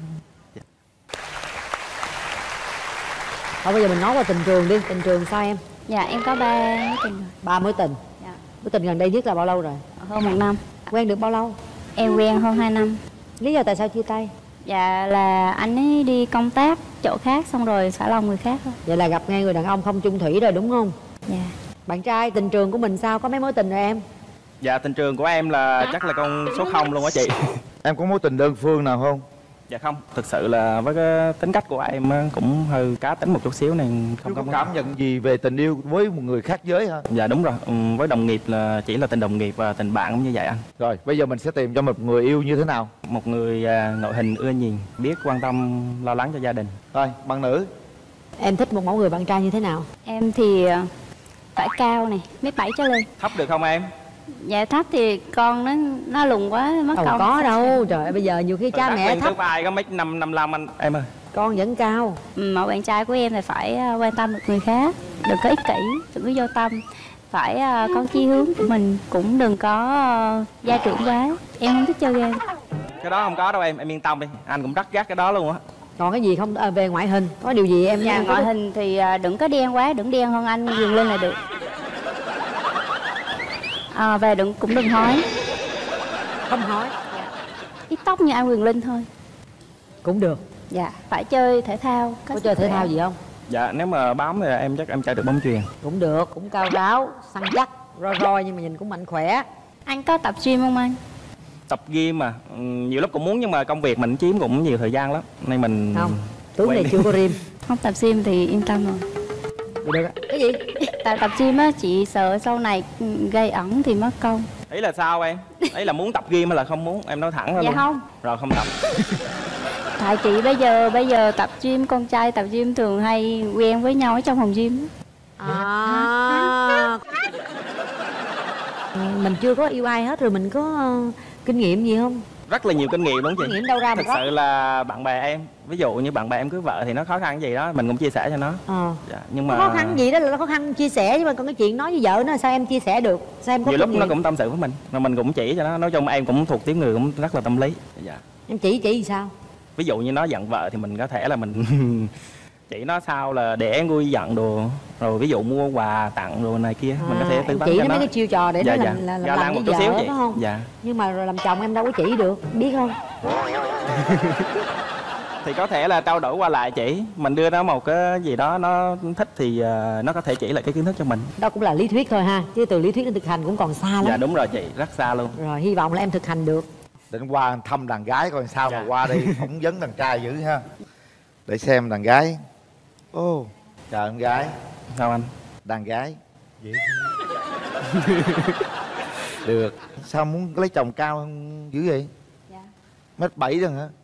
Thôi bây giờ mình nói qua tình trường đi. Tình trường sao em? Dạ em có ba mối tình rồi. Ba mối tình. Dạ. Mối tình gần đây nhất là bao lâu rồi? Hơn một năm. Quen được bao lâu? Em quen hơn hai năm. Lý do tại sao chia tay? Dạ là anh ấy đi công tác chỗ khác xong rồi xả lòng người khác thôi. Vậy là gặp ngay người đàn ông không chung thủy rồi đúng không? Dạ. Bạn trai tình trường của mình sao? Có mấy mối tình rồi em? Dạ tình trường của em là chắc là con số không luôn á chị. Em có mối tình đơn phương nào không? Dạ không, thực sự là với cái tính cách của em cũng hơi cá tính một chút xíu nên không Chú có cảm nhận gì về tình yêu với một người khác giới hả? Dạ đúng rồi, ừ, với đồng nghiệp là chỉ là tình đồng nghiệp và tình bạn cũng như vậy anh. Rồi bây giờ mình sẽ tìm cho một người yêu như thế nào? Một người à, ngoại hình ưa nhìn, biết quan tâm lo lắng cho gia đình. Rồi bạn nữ. Em thích một mẫu người bạn trai như thế nào? Em thì phải cao này, mét bảy trở lên. Thấp được không em? Dạ thấp thì con nó nó lùn quá mất Đâu công. có đâu, trời ơi bây giờ nhiều khi cha mẹ thấp. Ai có mét năm năm lăm anh em ơi. Con vẫn cao. Ừ, mẫu bạn trai của em thì phải quan tâm được người khác, đừng có ích kỷ, đừng có vô tâm, phải có chí hướng của mình, cũng đừng có gia trưởng quá. Em không thích chơi game. Cái đó không có đâu em, em yên tâm đi, anh cũng rất gắt cái đó luôn á. Còn cái gì không à, về ngoại hình, có điều gì em dạ, nha? Ngoại hình thì đừng có đen quá, đừng đen hơn anh Quyền Linh là được. À, về đừng cũng đừng hói. Không hói. Dạ. Ít tóc như anh Quyền Linh thôi. Cũng được. Dạ, phải chơi thể thao. Có chơi thể thao gì không? Dạ nếu mà bóng thì em chắc em chơi được bóng chuyền. Cũng được, cũng cao ráo, săn chắc, roi roi nhưng mà nhìn cũng mạnh khỏe. Anh có tập gym không anh? Tập gym mà ừ, nhiều lúc cũng muốn nhưng mà công việc mình chiếm cũng nhiều thời gian lắm nên mình không. Tướng này chưa có gym. Không tập gym thì yên tâm rồi. Được. Cái gì? Tại tập gym á chị sợ sau này gây ẩn thì mất công. Ý là sao em? Ý là muốn tập gym hay là không muốn? Em nói thẳng ra dạ luôn. Không. Rồi không tập. Tại chị bây giờ bây giờ tập gym, con trai tập gym thường hay quen với nhau ở trong phòng gym. À. Mình chưa có yêu ai hết rồi mình có uh, kinh nghiệm gì không? Rất là nhiều kinh nghiệm đúng chị. Kinh nghiệm đâu ra mà Thực có. sự là bạn bè em, ví dụ như bạn bè em cưới vợ thì nó khó khăn gì đó mình cũng chia sẻ cho nó. Ờ. Dạ, nhưng mà khó khăn gì đó là khó khăn chia sẻ, nhưng mà còn cái chuyện nói với vợ nó sao em chia sẻ được? Sao em có nhiều kinh lúc nghiệm? nó cũng tâm sự với mình, mà mình cũng chỉ cho nó. Nói chung em cũng thuộc tiếng người cũng rất là tâm lý. Dạ. Em chỉ chỉ gì sao? Ví dụ như nó giận vợ thì mình có thể là mình chỉ nó sao là để nguôi giận đồ, rồi ví dụ mua quà tặng đồ này kia, à, mình có thể tư vấn chỉ cho nó nó mấy cái chiêu trò để dạ, nó dạ. làm, là, Dạ, làm một với chút xíu vợ vậy. phải không? Dạ. Nhưng mà rồi làm chồng em đâu có chỉ được, biết không? Thì có thể là trao đổi qua lại chỉ, mình đưa nó một cái gì đó nó thích thì uh, nó có thể chỉ lại cái kiến thức cho mình. Đó cũng là lý thuyết thôi ha, chứ từ lý thuyết đến thực hành cũng còn xa lắm. Dạ đúng rồi chị, rất xa luôn. Rồi hy vọng là em thực hành được. Định qua thăm đàn gái coi sao Dạ. mà qua đi phỏng vấn đàn trai dữ ha. Để xem đàn gái. Ô, oh, chào em gái. Sao anh? Đàn gái dễ được. Sao muốn lấy chồng cao hơn dữ vậy? Dạ. Mét bảy rồi hả?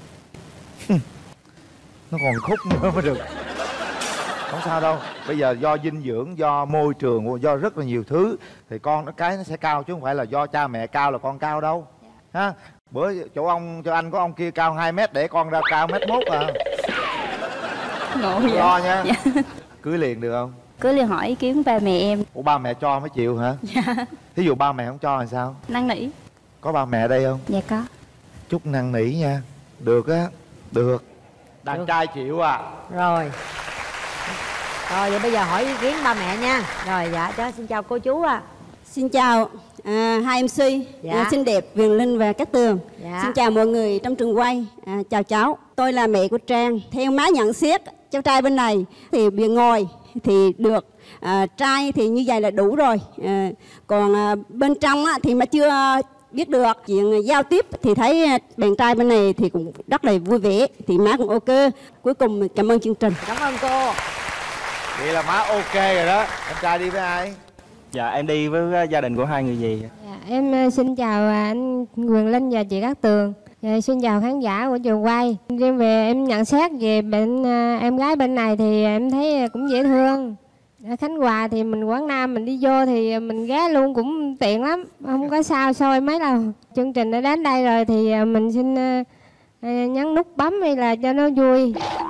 Nó còn khúc nữa mới được. Không sao đâu. Bây giờ do dinh dưỡng, do môi trường, do rất là nhiều thứ thì con nó cái nó sẽ cao, chứ không phải là do cha mẹ cao là con cao đâu. Dạ. Ha. Bữa chỗ ông cho anh có ông kia cao hai mét để con ra cao mét mốt à. Ngộ Đừng vậy. lo nha. Dạ. Cưới liền được không? Cứ liền hỏi ý kiến ba mẹ em. Ủa ba mẹ cho mới chịu hả? Dạ. Thí dụ ba mẹ không cho thì sao? Năn nỉ. Có ba mẹ ở đây không? Dạ có. Chút năn nỉ nha. Được á. Được. Đàn Được. trai chịu à. Rồi. Rồi vậy bây giờ hỏi ý kiến ba mẹ nha. Rồi dạ cháu xin chào cô chú ạ. À. Xin chào à, hai em xê, Dạ. à, xinh đẹp Viền Linh và Cát Tường. Dạ. Xin chào mọi người trong trường quay. À, chào cháu, tôi là mẹ của Trang. Theo má nhận xét, cháu trai bên này thì bề ngoài thì được, à, trai thì như vậy là đủ rồi. À, còn à, bên trong á, thì mà chưa biết được. Chuyện giao tiếp thì thấy bạn trai bên này thì cũng rất là vui vẻ, thì má cũng ok. Cuối cùng cảm ơn chương trình. Cảm ơn cô. Vậy là má ok rồi đó. Em trai đi với ai? Dạ em đi với gia đình của hai người dì. Dạ, em xin chào anh Quyền Linh và chị Cát Tường. Dạ, xin chào khán giả của trường quay. Riêng về em nhận xét về bên em gái bên này thì em thấy cũng dễ thương. Ở Khánh Hòa thì mình Quảng Nam mình đi vô thì mình ghé luôn cũng tiện lắm, không có sao xôi mấy đâu. Chương trình đã đến đây rồi thì mình xin nhấn nút bấm hay là cho nó vui.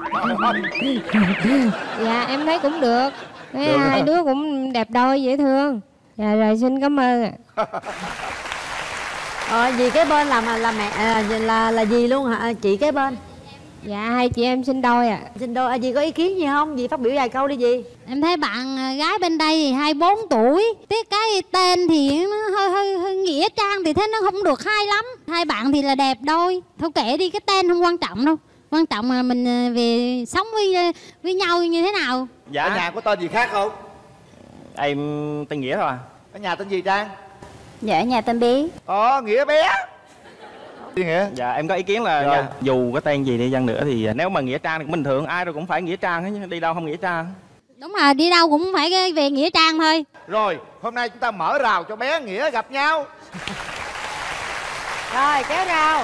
Dạ em thấy cũng được. Thấy Được hai hả? đứa cũng đẹp đôi dễ thương. Dạ rồi xin cảm ơn ạ. Ờ dì kế bên là mà là mẹ à, là là dì luôn hả? Chị kế bên. Dạ hai chị em sinh đôi ạ. À. Sinh đôi. À, dì có ý kiến gì không? Dì phát biểu vài câu đi dì. Em thấy bạn gái bên đây thì hai mươi bốn tuổi. Tiếc cái tên thì nó hơi hơi, hơi nghĩa trang thì thấy nó không được hay lắm. Hai bạn thì là đẹp đôi. Thôi kệ đi, cái tên không quan trọng đâu. Quan trọng là mình về sống với với nhau như thế nào. Dạ. Ở nhà có tên gì khác không? Em tên Nghĩa thôi à. Ở nhà tên gì Trang? Dạ nhà tên Bé. Ờ Nghĩa bé. Nghĩa. Dạ em có ý kiến là nha, dù có tên gì đi chăng nữa thì nếu mà nghĩa trang thì cũng bình thường, ai rồi cũng phải nghĩa trang hết, đi đâu không nghĩa trang. Đúng rồi, đi đâu cũng phải về nghĩa trang thôi. Rồi hôm nay chúng ta mở rào cho bé Nghĩa gặp nhau. Rồi kéo rào.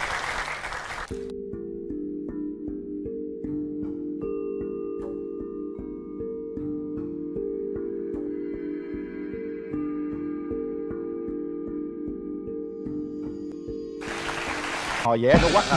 Hồi vẽ nó quắc à.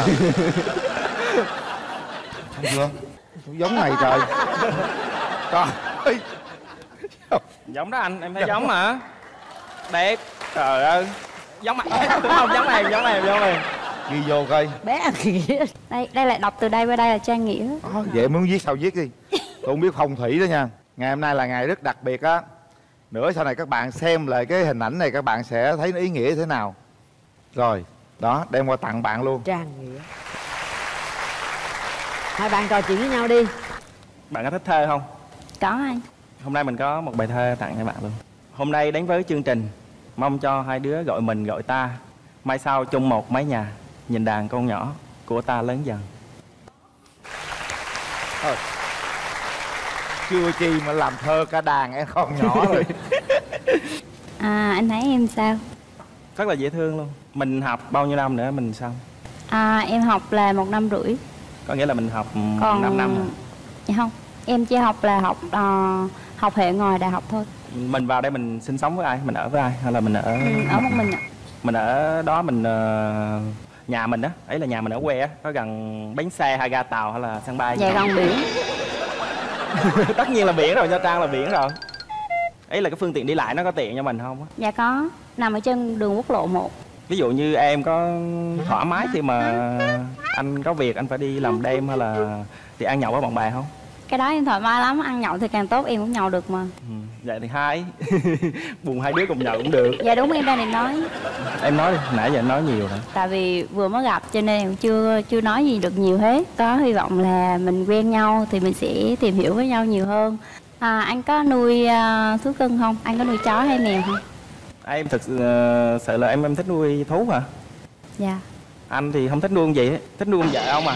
Không chưa? Giống này trời. Trời ơi. Giống đó anh, em thấy giống mà. Đẹp. Trời ơi. Giống mặt. Không, giống này, giống này, giống này. Ghi vô coi. Bé Nghĩa. Đây, đây là đọc từ đây qua đây là Trang Nghĩa. À, vậy muốn viết sao viết đi. Tôi không biết phong thủy đó nha. Ngày hôm nay là ngày rất đặc biệt á. Nữa sau này các bạn xem lại cái hình ảnh này các bạn sẽ thấy nó ý nghĩa thế nào. Rồi, đó, đem qua tặng bạn luôn. Trang Nghĩa. Hai bạn trò chuyện với nhau đi. Bạn có thích thơ không? Có anh. Hôm nay mình có một bài thơ tặng cho bạn luôn. Hôm nay đến với chương trình, mong cho hai đứa gọi mình gọi ta. Mai sau chung một mái nhà, nhìn đàn con nhỏ của ta lớn dần. Thôi. Chưa chi mà làm thơ cả đàn em con nhỏ rồi. À anh thấy em sao? Rất là dễ thương luôn. Mình học bao nhiêu năm nữa mình xong? À em học là một năm rưỡi. Có nghĩa là mình học Còn... năm năm rồi. Dạ không, em chỉ học là học uh, học hệ ngoài đại học thôi. Mình vào đây mình sinh sống với ai? Mình ở với ai? Hay là mình ở... Ừ, ở một mình ạ. Mình ở đó mình... Uh, nhà mình á, ấy là nhà mình ở quê á, có gần bến xe hay ga tàu hay là sân bay? Dạ gần biển. Tất nhiên là biển rồi, Nha Trang là biển rồi. Ấy là cái phương tiện đi lại nó có tiện cho mình không á? Dạ có, nằm ở trên đường quốc lộ một. Ví dụ như em có thoải mái khi mà anh có việc anh phải đi làm đêm hay là thì ăn nhậu với bạn bè không? Cái đó em thoải mái lắm, ăn nhậu thì càng tốt, em cũng nhậu được mà. Ừ, vậy thì hai buồn hai đứa cùng nhậu cũng được. Dạ đúng, em đang định nói. Em nói đi, nãy giờ em nói nhiều rồi. Tại vì vừa mới gặp cho nên em chưa chưa nói gì được nhiều hết. Có hy vọng là mình quen nhau thì mình sẽ tìm hiểu với nhau nhiều hơn. À, anh có nuôi uh, thú cưng không? Anh có nuôi chó hay mèo không? Em thực uh, sự là em em thích nuôi thú hả? Dạ. Anh thì không thích nuôi con gì, thích nuôi con vợ không à.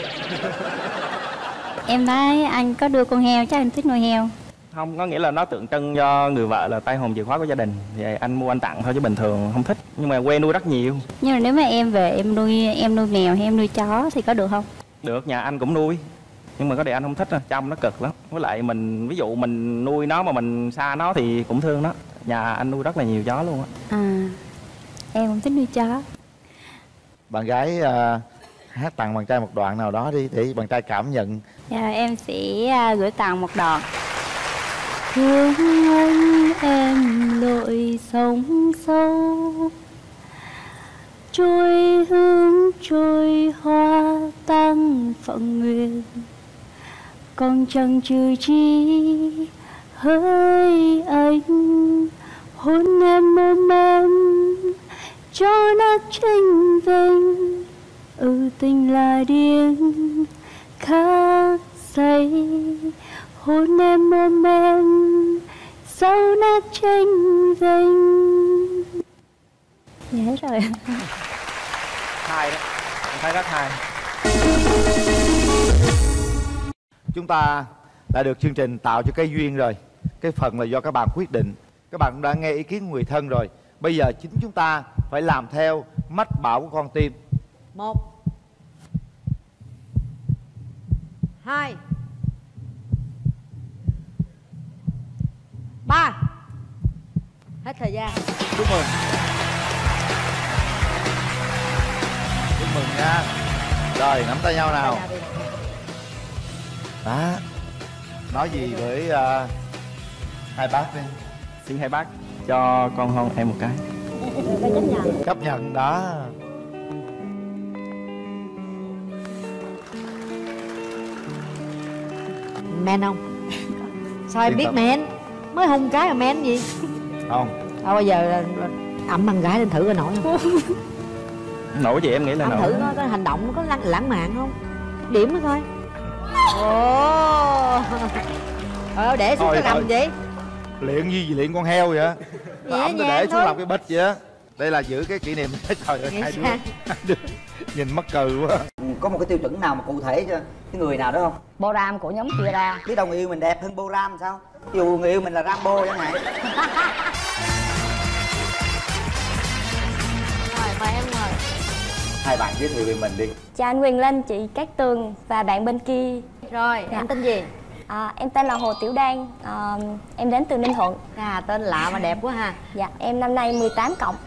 Em thấy anh có đưa con heo, chắc anh thích nuôi heo. Không, có nghĩa là nó tượng trưng cho người vợ là tay hồn chìa khóa của gia đình. Thì anh mua anh tặng thôi chứ bình thường không thích. Nhưng mà quê nuôi rất nhiều. Nhưng mà nếu mà em về em nuôi em nuôi mèo hay em nuôi chó thì có được không? Được, nhà anh cũng nuôi. Nhưng mà có điều anh không thích, chăm nó cực lắm. Với lại mình, ví dụ mình nuôi nó mà mình xa nó thì cũng thương nó. Nhà anh nuôi rất là nhiều chó luôn á. À, em cũng thích nuôi chó. Bạn gái uh, hát tặng bạn trai một đoạn nào đó đi để bạn trai cảm nhận. Dạ, em sẽ uh, gửi tặng một đoạn. Thương anh em lội sông sâu, trôi hương trôi hoa tăng phận nguyện, còn chẳng trừ chi hỡi anh, hôn em ôm em cho nát tranh vinh. Ừ, tình là điên khắc say, hôn em ôm em sau nát tranh vinh. Dạ hết rồi. Hay đó, em thấy rất hay. Chúng ta đã được chương trình tạo cho cái duyên rồi. Cái phần là do các bạn quyết định. Các bạn cũng đã nghe ý kiến của người thân rồi. Bây giờ chính chúng ta phải làm theo mách bảo của con tim. Một, hai, ba. Hết thời gian. Chúc mừng. Chúc mừng nha. Rồi, nắm tay nhau nào. Đó. Nói gì với uh, hai bác đi. Xin hai bác cho con hôn em một cái. Chấp nhận. Chấp nhận đó. Men không? Sao em Yên biết tâm. men? Mới hôn cái là men gì? Không. Thôi bây giờ ẩm bằng gái lên thử coi nổi không? Nổi gì em nghĩ là Ẩm nổi. thử nó có hành động nó có lãng, lãng mạn không? Điểm nó coi. Ồ. Ờ, để xuống Thôi, cái gầm thôi. vậy? Luyện gì luyện con heo vậy á. Nó Nhẹ ẩm nó nhàng để xuống thôi. làm cái bịch vậy á. Đây là giữ cái kỷ niệm. Trời ơi, Nghĩ hai đứa, sao? hai đứa nhìn mắc cười quá. Có một cái tiêu chuẩn nào mà cụ thể cho cái người nào đó không? Boram của nhóm kia ra. Biết đâu người yêu mình đẹp hơn Boram sao? Ví dụ người yêu mình là Rambo chẳng hạn. Rồi, mời em ngồi. Hai bạn giới thiệu về mình đi. Chào anh Quyền Linh, chị Cát Tường và bạn bên kia. Rồi, Dạ. em tên gì? À, em tên là Hồ Tiểu Đan, à, em đến từ Ninh Thuận. À, tên lạ mà đẹp quá ha. Dạ, em năm nay mười tám cộng.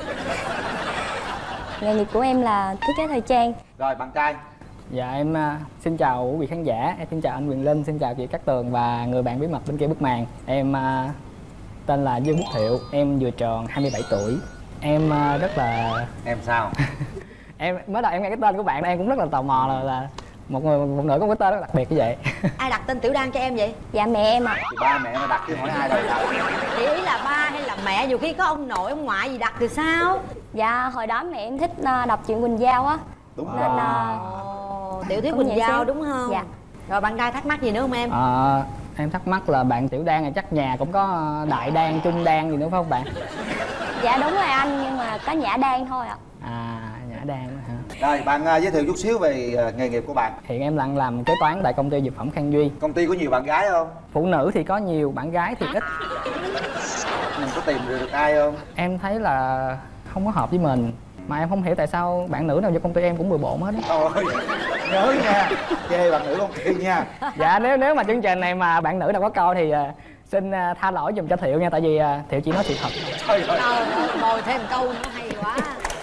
Nghề nghiệp của em là thiết kế thời trang. Rồi, bạn trai. Dạ em uh, xin chào quý vị khán giả, em xin chào anh Quyền Linh, xin chào chị Cát Tường và người bạn bí mật bên kia bức màn. Em uh, tên là Dương Quốc Thiệu, em vừa tròn hai mươi bảy tuổi. Em uh, rất là... Em sao? Em mới đầu em nghe cái tên của bạn em cũng rất là tò mò là, là một người phụ nữ có một cái tên rất đặc biệt như vậy. Ai đặt tên Tiểu Đan cho em vậy? Dạ mẹ em ạ. Thì ba mẹ mà đặt chứ hỏi ai đâu đặt. Thì ý là ba hay là mẹ, nhiều khi có ông nội ông ngoại gì đặt thì sao? Dạ hồi đó mẹ em thích uh, đọc truyện Quỳnh Giao á. Đúng nên rồi. uh, Tiểu thuyết cũng Quỳnh vậy Giao xíu. đúng không? Dạ. Rồi bạn trai thắc mắc gì nữa không em? À, em thắc mắc là bạn Tiểu Đan này chắc nhà cũng có Đại Đan, Trung Đan gì nữa phải không bạn? Dạ đúng rồi anh, nhưng mà có Nhã Đan thôi ạ. À, Nhã Đan hả? Rồi bạn uh, giới thiệu chút xíu về uh, nghề nghiệp của bạn. Hiện em đang làm kế toán tại công ty dược phẩm Khang Duy. Công ty có nhiều bạn gái không? Phụ nữ thì có nhiều, bạn gái thì ít. Mình có tìm được, được ai không? Em thấy là không có hợp với mình. Mà em không hiểu tại sao bạn nữ nào vô công ty em cũng bừa bộn hết á. Thôi, nhớ nha, chê bạn nữ công ty nha. Dạ nếu nếu mà chương trình này mà bạn nữ nào có coi thì uh, xin uh, tha lỗi dùm cho Thiệu nha, tại vì uh, Thiệu chỉ nói sự thật. Trời ơi. Trời ơi, bồi thêm câu nữa hay quá.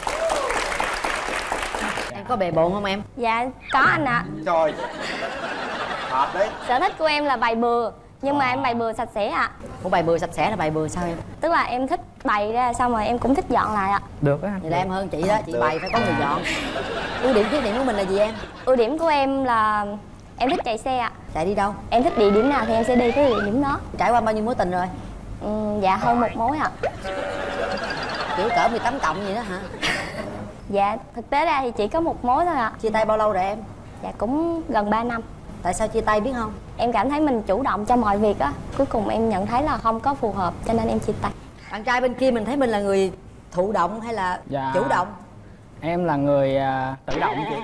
Em có bề bộn không em? Dạ có anh ạ. Trời. Hợp đấy. Sở thích của em là bày bừa, nhưng mà em bày bừa sạch sẽ ạ. Ủa bày bừa sạch sẽ là bày bừa sao em? Tức là em thích bày ra xong rồi em cũng thích dọn lại ạ. Được á. Vậy là em hơn chị đó, chị bày phải có người dọn. Ưu điểm khuyết điểm của mình là gì em? Ưu điểm của em là em thích chạy xe ạ. Chạy đi đâu? Em thích địa điểm nào thì em sẽ đi cái địa điểm đó. Trải qua bao nhiêu mối tình rồi? Ừ, dạ hơn một mối ạ. Kiểu cỡ mười tám cộng vậy đó hả? Dạ thực tế ra thì chỉ có một mối thôi ạ. Chia tay bao lâu rồi em? Dạ cũng gần ba năm. Tại sao chia tay biết không? Em cảm thấy mình chủ động cho mọi việc á. Cuối cùng em nhận thấy là không có phù hợp cho nên em chia tay. Bạn trai bên kia mình thấy mình là người thụ động hay là Dạ. chủ động? Em là người à, tự động chị.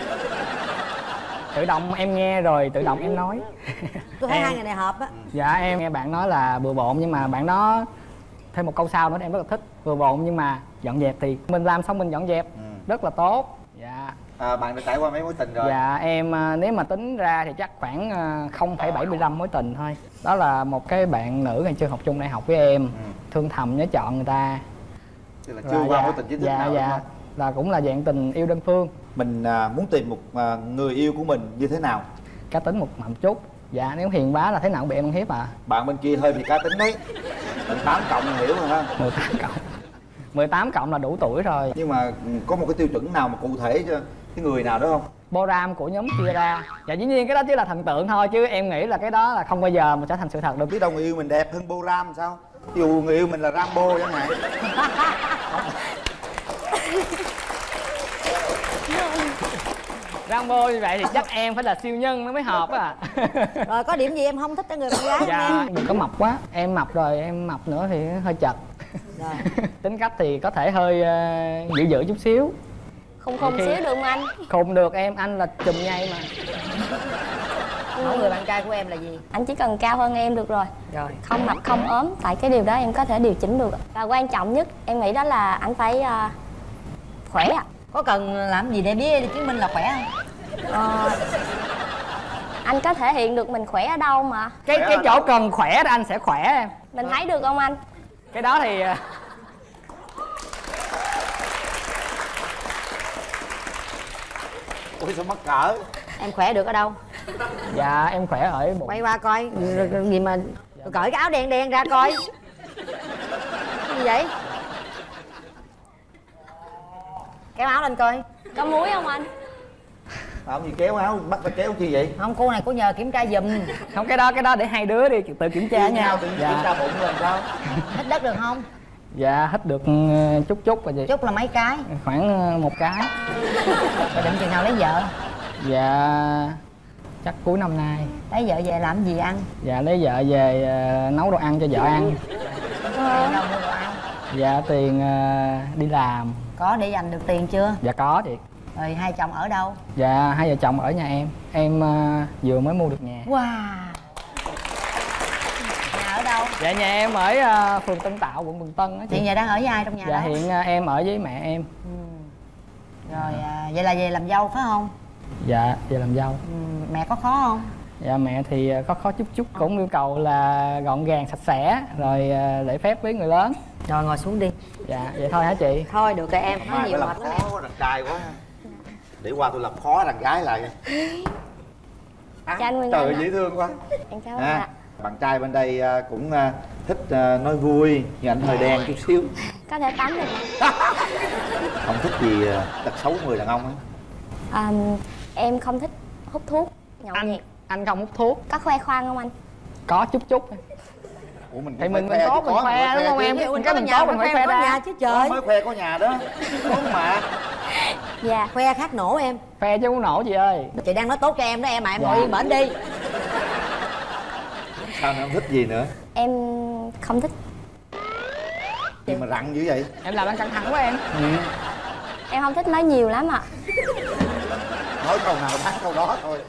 Tự động em nghe rồi tự động em nói. Tôi thấy Em- hai người này hợp á. Dạ em nghe bạn nói là bừa bộn nhưng mà bạn đó thêm một câu sau nữa em rất là thích. Bừa bộn nhưng mà dọn dẹp thì mình làm xong mình dọn dẹp rất là tốt. Dạ. À, bạn đã trải qua mấy mối tình rồi? Dạ em à, nếu mà tính ra thì chắc khoảng à, không phẩy bảy mươi lăm mối tình thôi. Đó là một cái bạn nữ ngày chưa học chung đại học với em, thương thầm nhớ chọn người ta. Tức là Và chưa qua dạ, mối tình chính thức dạ, nào, dạ, đúng không? là cũng là dạng tình yêu đơn phương. Mình à, muốn tìm một à, người yêu của mình như thế nào? Cá tính một một chút. Dạ nếu hiền quá là thế nào cũng bị em ăn hiếp à. Bạn bên kia hơi bị cá tính đấy. mười tám cộng là hiểu rồi ha. mười tám cộng mười tám cộng là đủ tuổi rồi. Nhưng mà có một cái tiêu chuẩn nào mà cụ thể cho cái người nào đó không? Boram của nhóm chia ra. Dạ dĩ nhiên cái đó chỉ là thần tượng thôi chứ em nghĩ là cái đó là không bao giờ mà trở thành sự thật được. Biết đâu người yêu mình đẹp hơn Boram sao? Ví dụ người yêu mình là Rambo chẳng hạn. Rambo như vậy thì chắc em phải là siêu nhân nó mới hợp á. Rồi có điểm gì em không thích ở người bạn gái không Dạ em? đừng có mập quá. Em mập rồi em mập nữa thì hơi chật. Rồi. Tính cách thì có thể hơi uh, dữ dữ chút xíu. Không không Khi- xíu được không anh? Khùng được em, anh là chùm nhây mà. Mẫu người bạn trai của em là gì? Anh chỉ cần cao hơn em được rồi. Rồi. Không mập không ốm, tại cái điều đó em có thể điều chỉnh được. Và quan trọng nhất em nghĩ đó là anh phải uh, khỏe ạ. Có cần làm gì để biết để chứng minh là khỏe không? Ờ, anh có thể hiện được mình khỏe ở đâu mà. Cái cái chỗ cần khỏe đó anh sẽ khỏe em. Mình thấy được không anh? Cái đó thì uh, Ôi sao mắc cỡ. Em khỏe được ở đâu? dạ em khỏe ở bụng. Quay qua coi rồi- rồi gì mà rồi cởi cái áo đen đen ra coi. Cái gì vậy? Kéo áo lên coi. Có muối không anh? Làm gì kéo áo, bắt ta kéo chi vậy? Không, cô này cô nhờ kiểm tra giùm. Không cái đó cái đó để hai đứa đi tự kiểm tra Yêu nhau, nhau. tự Dạ. kiểm tra bụng làm sao? Hít đất được không? Dạ hít được ừ, chút chút rồi chị. Chút là mấy cái? Khoảng ừ, một cái. Rồi định chừng nào lấy vợ? Dạ chắc cuối năm nay. Lấy vợ về làm gì ăn? Dạ lấy vợ về ờ, nấu đồ ăn cho vợ ăn. Tiền đâu mua đồ ăn? Dạ tiền ờ, đi làm. Có để dành được tiền chưa? Dạ có chị. Rồi hai chồng ở đâu? Dạ hai vợ chồng ở nhà em. Em ờ, vừa mới mua được nhà. Wow. Nhà ở đâu? Dạ nhà em ở ờ, phường Tân Tạo, quận Bình Tân á chị. Hiện giờ đang ở với ai trong nhà Dạ đó? hiện ờ, em ở với mẹ em. Rồi à, vậy là về làm dâu phải không? Dạ về làm dâu. Ừ, mẹ có khó không? Dạ mẹ thì ờ, có khó chút chút, cũng yêu cầu là gọn gàng sạch sẽ rồi ờ, lễ phép với người lớn. Rồi ngồi xuống đi. Dạ vậy thôi hả chị? Thôi được rồi em, nói Mai nhiều phải mệt làm lắm em. khó đàn trai quá. Để qua tôi làm khó đàn gái lại. Dạ anh Nguyên Trời Linh ơi, ạ. dễ thương quá. Em cảm ơn À, ạ. bạn trai bên đây à, cũng à, thích à, nói vui, nhưng anh hơi đen chút xíu. Có thể tắm được không? Không thích gì à, tật xấu người đàn ông á. À, em không thích hút thuốc, nhậu nhẹt. Anh không hút thuốc. Có khoe khoang không anh? Có chút chút. Ủa mình Thì cũng mình phải mình khoe tốt chứ, mình có khoe mình đúng không chứ. em? Ví dụ Cái có mình nhà tốt mình mình phải khoe khoe có nhà ra. chứ Có trời. mới khoe có nhà đó. Đúng mà. Dạ. Khoe khác nổ em. Khoe chứ không nổ chị ơi. Chị đang nói tốt cho em đó em mà em Dạ. ngồi yên bển đi. Sao nữa, không thích gì nữa? Em không thích. Gì mà rặn dữ vậy? Em làm anh căng thẳng quá em. Ừ. Em không thích nói nhiều lắm ạ. Nói câu nào bán câu đó thôi.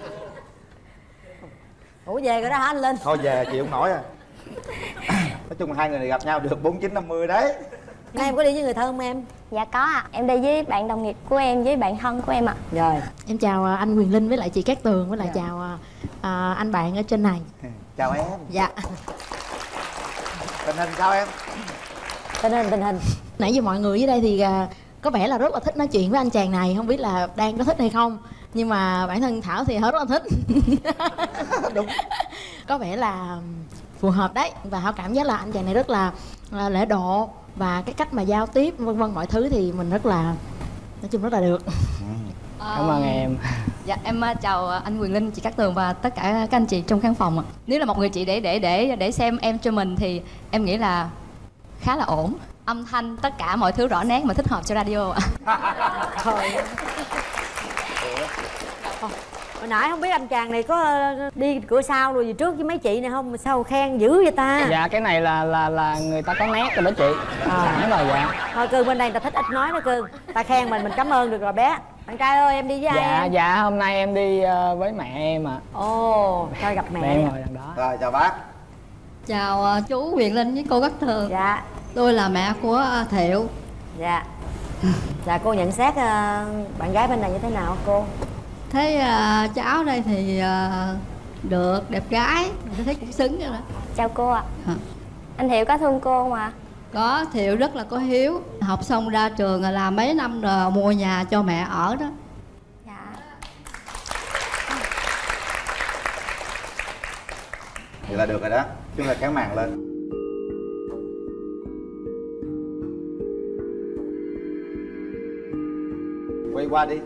Ủa về rồi đó hả anh Linh? Thôi về chị không nói à. Nói chung là hai người này gặp nhau được bốn chín năm mươi đấy. Nay em có đi với người thân không em? Dạ có ạ. Em đi với bạn đồng nghiệp của em, với bạn thân của em ạ. Rồi. Em chào à, anh Quyền Linh với lại chị Cát Tường, với lại chào à, à, anh bạn ở trên này. Chào em. Dạ. Tình hình sao em? Tình hình tình hình. Nãy giờ mọi người dưới đây thì à, có vẻ là rất là thích nói chuyện với anh chàng này, không biết là đang có thích hay không. Nhưng mà bản thân Thảo thì rất là thích. Đúng. Có vẻ là phù hợp đấy, và Thảo cảm giác là anh chàng này rất là à, lễ độ, và cái cách mà giao tiếp vân vân mọi thứ thì mình rất là, nói chung rất là được. Cảm ơn em. Dạ em uh, chào uh, anh Quyền Linh, chị Cát Tường và tất cả các anh chị trong khán phòng ạ. Nếu là một người chị để để để để xem em cho mình thì em nghĩ là khá là ổn. Âm thanh tất cả mọi thứ rõ nét mà thích hợp cho radio ạ. Thôi. Hồi nãy không biết anh chàng này có đi cửa sau rồi gì trước với mấy chị này không mà sao khen dữ vậy ta? Dạ cái này là là là người ta có nét rồi đó chị. À. Sẵn rồi dạ. Thôi Cương bên đây ta thích ít nói đó Cương. Ta khen mình mình cảm ơn được rồi bé. Bạn trai ơi em đi với ai Dạ em? dạ hôm nay em đi uh, với mẹ em ạ. À. Ồ, sao gặp mẹ? Mẹ em ngồi đằng đó. Rồi chào bác. Chào uh, chú Huyền Linh với cô Cát Tường. Dạ. Tôi là mẹ của uh, Thiệu. Dạ. Dạ cô nhận xét uh, bạn gái bên này như thế nào cô? Thấy uh, cháu đây thì uh, được, đẹp gái, tôi thấy cũng xứng rồi đó. Chào cô ạ. À. Anh Thiệu có thương cô không ạ? À? Có, Thiệu rất là có hiếu. Học xong ra trường làm mấy năm rồi mua nhà cho mẹ ở đó. Dạ. Vậy là được rồi đó. Chúng ta kéo màn lên. Quay qua đi.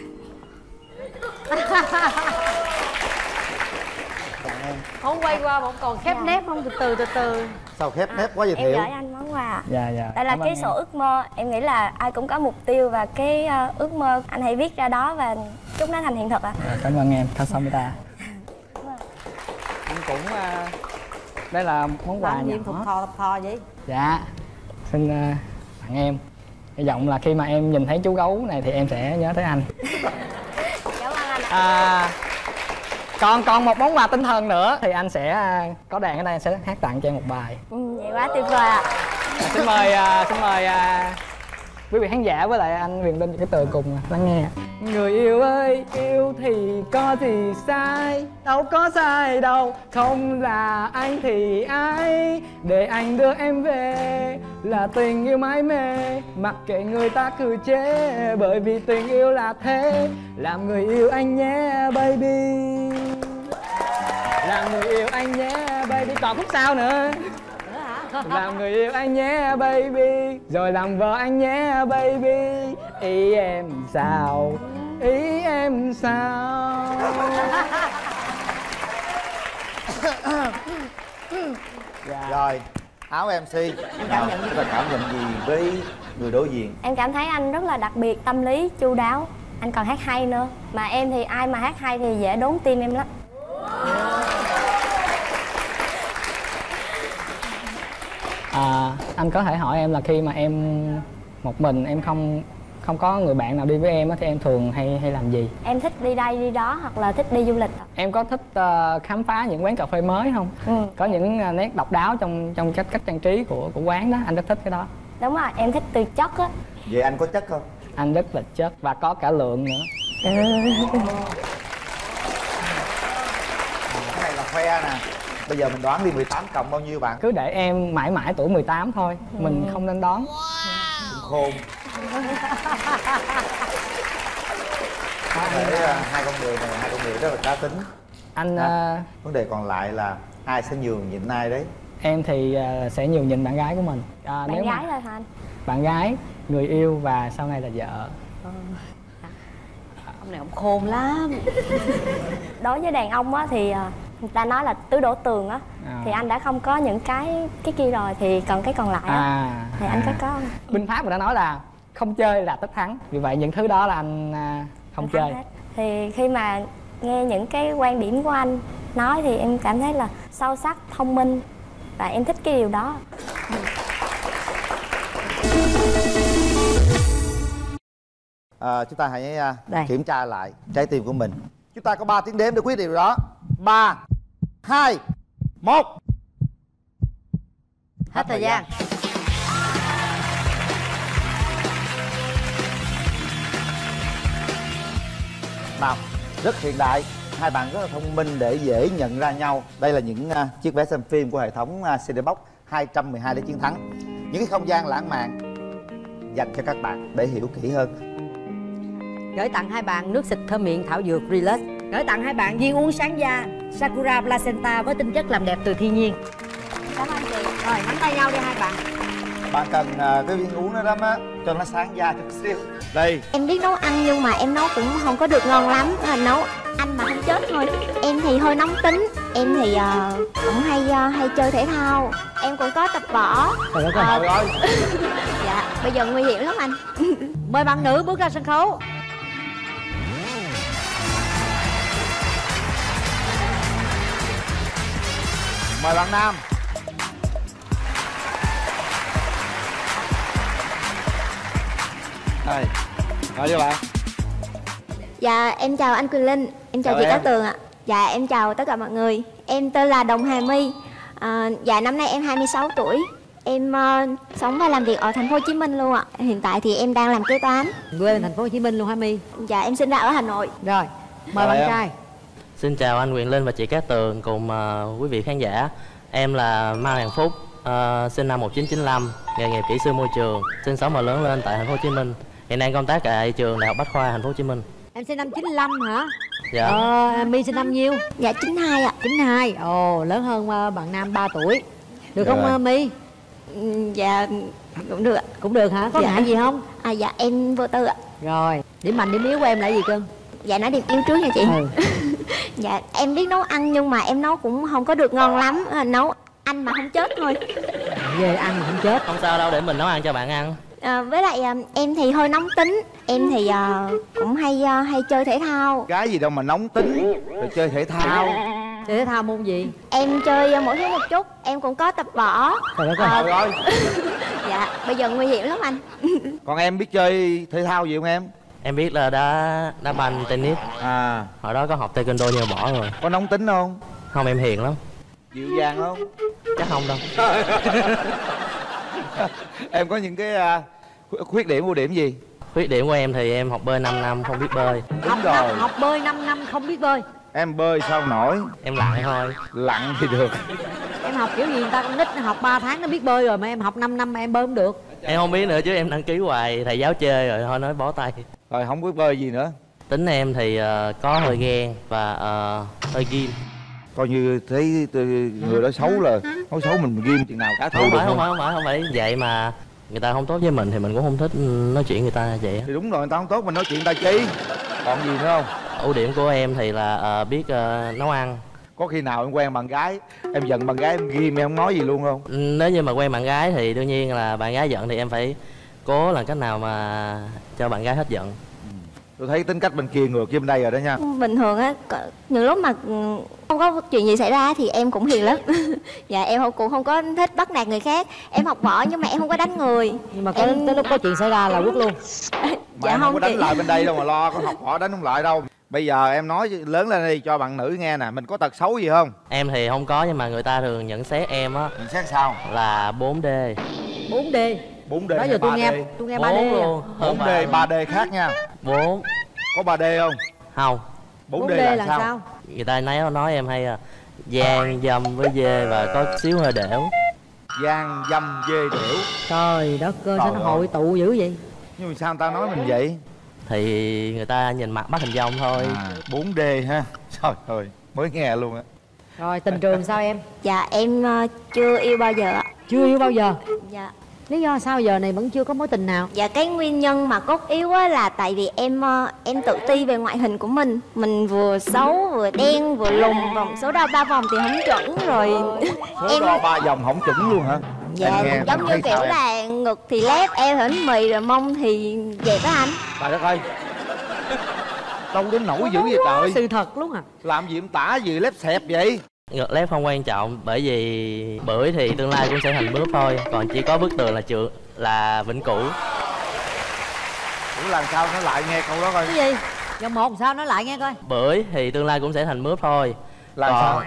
Không quay qua mà còn khép nép không, từ từ từ từ. Sao khép nép quá vậy Em Thiệu? gửi anh món quà. Dạ dạ. Đây là cái sổ ước mơ. Em nghĩ là ai cũng có mục tiêu và cái uh, ước mơ anh hãy viết ra đó và chúc nó thành hiện thực ạ. À, cảm ơn em, cảm ơn ta. Anh cũng uh, đây là món quà nhỏ. Thục thò thục thò vậy? Dạ. Xin uh, tặng em. Hy vọng là khi mà em nhìn thấy chú gấu này thì em sẽ nhớ tới anh. Cảm ơn anh ạ. À, còn còn một món quà tinh thần nữa thì anh sẽ có đàn ở đây, anh sẽ hát tặng cho em một bài. Ừ, vậy quá tuyệt vời ạ. À, xin mời uh, xin mời uh, quý vị khán giả với lại anh Huyền Linh cái từ cùng lắng nghe. Người yêu ơi, yêu thì có gì sai, đâu có sai đâu, không là anh thì ai, để anh đưa em về là tình yêu mãi mê, mặc kệ người ta cười chê, bởi vì tình yêu là thế, làm người yêu anh nhé baby, làm người yêu anh nhé baby. Còn khúc sau nữa. Làm người yêu anh nhé baby, rồi làm vợ anh nhé baby. Ý em sao, ý em sao. Dạ. Rồi, áo em xê. Nào, chúng ta cảm nhận gì với người đối diện? Em cảm thấy anh rất là đặc biệt, tâm lý, chu đáo. Anh còn hát hay nữa. Mà em thì ai mà hát hay thì dễ đốn tim em lắm. À, anh có thể hỏi em là khi mà em một mình, em không không có người bạn nào đi với em á, thì em thường hay hay làm gì? Em thích đi đây đi đó hoặc là thích đi du lịch. Em có thích uh, khám phá những quán cà phê mới không? Ừ. Có những uh, nét độc đáo trong trong cách cách trang trí của của quán đó, anh rất thích cái đó. Đúng rồi, em thích từ chất á. Vậy anh có chất không? Anh rất là chất và có cả lượng nữa. Ừ. Cái này là khoe nè. Bây giờ mình đoán đi, mười tám cộng bao nhiêu bạn? Cứ để em mãi mãi tuổi mười tám thôi, ừ. Mình không nên đoán. Wow. Khôn. Để uh, hai con người này, hai con người rất là cá tính. Anh à, uh... vấn đề còn lại là ai sẽ nhường nhịn ai đấy? Em thì uh, sẽ nhường nhịn bạn gái của mình. À, bạn nếu gái mà... thôi hả anh? Bạn gái, người yêu và sau này là vợ. Ừ. Ông này ông khôn lắm. Đối với đàn ông á thì người ta nói là tứ đổ tường á, à. Thì anh đã không có những cái cái kia rồi thì còn cái còn lại á, à. Thì anh à. có có binh pháp người ta nói là không chơi là tất thắng, vì vậy những thứ đó là anh không anh chơi. Thì khi mà nghe những cái quan điểm của anh nói thì em cảm thấy là sâu sắc, thông minh và em thích cái điều đó. À, chúng ta hãy uh, kiểm tra lại trái tim của mình. Chúng ta có ba tiếng đếm để quyết điều đó. Ba, hai, một. Hết thời gian. Nào, rất hiện đại. Hai bạn rất là thông minh để dễ nhận ra nhau. Đây là những uh, chiếc vé xem phim của hệ thống uh, xê đê Box hai trăm mười hai để chiến thắng. Những cái không gian lãng mạn dành cho các bạn để hiểu kỹ hơn. Gửi tặng hai bạn nước xịt thơm miệng thảo dược Relax. Gửi tặng hai bạn viên uống sáng da Sakura Placenta với tinh chất làm đẹp từ thiên nhiên. Cảm ơn chị. Rồi nắm tay nhau đi hai bạn. Bạn cần uh, cái viên uống đó đó á, cho nó sáng da chút xíu. Đây. Em biết nấu ăn nhưng mà em nấu cũng không có được ngon lắm. Là nấu anh mà không chết thôi. Em thì hơi nóng tính. Em thì uh, cũng hay uh, hay chơi thể thao. Em cũng có tập võ. Trời ơi, cơ hội rồi. Dạ, bây giờ nguy hiểm lắm anh. Mời bạn nữ bước ra sân khấu. Mời bạn nam. Đây, hỏi cho bạn. Dạ em chào anh Quyền Linh, em chào Chào chị em. Cát Tường ạ. Dạ em chào tất cả mọi người. Em tên là Đồng Hà My. À, dạ năm nay em hai mươi sáu tuổi. Em uh, sống và làm việc ở thành phố Hồ Chí Minh luôn ạ. Hiện tại thì em đang làm kế toán. Quê bên thành phố Hồ Chí Minh luôn hả My? Dạ em sinh ra ở Hà Nội. Rồi, mời bạn trai. Xin chào anh Quyền Linh và chị Cát Tường cùng uh, quý vị khán giả. Em là Mai Hoàng Phúc, uh, sinh năm một nghìn chín trăm chín mươi lăm, nghề nghiệp kỹ sư môi trường, sinh sống và lớn lên tại thành phố Hồ Chí Minh. Hiện đang công tác tại trường Đại học Bách khoa thành phố Hồ Chí Minh. Em sinh năm chín lăm hả? Dạ. Ờ, My sinh năm nhiêu? Dạ chín hai ạ. chín hai. Ồ, lớn hơn uh, bạn nam ba tuổi. Được Dạ không rồi. uh, My? Ừ, dạ cũng được ạ. Cũng được hả? Có Dạ. ngại gì không? À dạ em vô tư ạ. Rồi, điểm mạnh điểm yếu của em là gì cưng? Dạ nói điểm yếu trước nha chị. Ừ. Dạ em biết nấu ăn nhưng mà em nấu cũng không có được ngon lắm. À, nấu ăn mà không chết thôi. Về ăn mà không chết. Không sao đâu, để mình nấu ăn cho bạn ăn. À, với lại à, em thì hơi nóng tính. Em thì à, cũng hay à, hay chơi thể thao. Cái gì đâu mà nóng tính rồi chơi thể thao. Chơi thể thao môn gì? Em chơi à, mỗi thứ một chút. Em cũng có tập võ. Trời đất À, Trời ơi. dạ bây giờ nguy hiểm lắm anh. Còn em biết chơi thể thao gì không em? Em biết là đá đá banh, tennis. À. Hồi đó có học taekwondo nhưng mà bỏ rồi. Có nóng tính không? Không, em hiền lắm. Dịu dàng không? Chắc không đâu. Em có những cái uh, khuyết điểm ưu điểm gì? Khuyết điểm của em thì em học bơi năm năm không biết bơi. Đúng rồi. Học bơi năm năm không biết bơi. Em bơi sao nổi? Em lặn thôi. Lặn thì được. Em học kiểu gì người ta con nít nó học ba tháng nó biết bơi rồi mà em học năm năm mà em bơi không được. Em không biết nữa chứ em đăng ký hoài thầy giáo chê rồi thôi nói bó tay. Rồi không biết bơi gì nữa. Tính em thì uh, có hơi ghen và uh, hơi ghim. Coi như thấy người đó xấu là nói xấu mình ghim chừng nào cả thù Không được phải, không không? phải, không phải, không phải vậy mà người ta không tốt với mình thì mình cũng không thích nói chuyện người ta vậy. Thì đúng rồi, người ta không tốt mình nói chuyện ta chi. Còn gì nữa không? Ưu điểm của em thì là uh, biết uh, nấu ăn. Có khi nào em quen bạn gái, em giận bạn gái em ghim em không nói gì luôn không? Nếu như mà quen bạn gái thì đương nhiên là bạn gái giận thì em phải cố làm cách nào mà cho bạn gái hết giận. Tôi thấy tính cách bên kia ngược với bên đây rồi đó nha. Bình thường á, những lúc mà không có chuyện gì xảy ra thì em cũng hiền lắm. Dạ em không- cũng không có thích bắt nạt người khác. Em học võ nhưng mà em không có đánh người. Nhưng mà có tới lúc có chuyện xảy ra là quất luôn. Mà Dạ em không không có đánh chị. lại bên đây đâu mà lo, có học võ đánh không lại đâu. Bây giờ em nói lớn lên đi cho bạn nữ nghe nè, mình có tật xấu gì không? Em thì không có nhưng mà người ta thường nhận xét em á. Nhận xét sao? Là bốn D. bốn D. bốn D Đó hay giờ tôi ba D? nghe tôi nghe ba D Bốn luôn. bốn D, ba D khác nha. Bốn. Có ba D không? Không. bốn D là sao? Người ta nói nói em hay là gian dâm với dê và có xíu hơi đẻo. Gian dâm dê đểu. Trời đất ơi, sao Trời nó ơi. hội tụ dữ vậy? Nhưng mà sao người ta nói mình vậy? Thì người ta nhìn mặt bắt hình dong thôi. À, bốn D ha. Trời ơi, mới nghe luôn á. Rồi tình trường sao em? Dạ em ờ, chưa yêu bao giờ ạ. Chưa yêu bao giờ? Dạ. Lý do sao giờ này vẫn chưa có mối tình nào? Dạ cái nguyên nhân mà cốt yếu á là tại vì em ờ, em tự ti về ngoại hình của mình. Mình vừa xấu, vừa đen, vừa lùn, vòng số đo ba vòng thì không chuẩn rồi. Số em đo ba vòng không chuẩn luôn hả? dạ Em nghe, em giống như thấy kiểu sao em? là ngực thì lép, eo thì bánh mì rồi mông thì dẹp á anh. Trời đất ơi. Đâu đến nổi dữ vậy trời. Sự thật luôn à. Làm gì em tả gì lép xẹp vậy? Ngực lép không quan trọng bởi vì bưởi thì tương lai cũng sẽ thành mướp thôi. Còn chỉ có bức tường là trường là vĩnh cửu. Ủa làm sao nó lại nghe câu đó coi. Cái gì? Giờ một sao nói lại nghe coi. Bưởi thì tương lai cũng sẽ thành mướp thôi. Làm sao?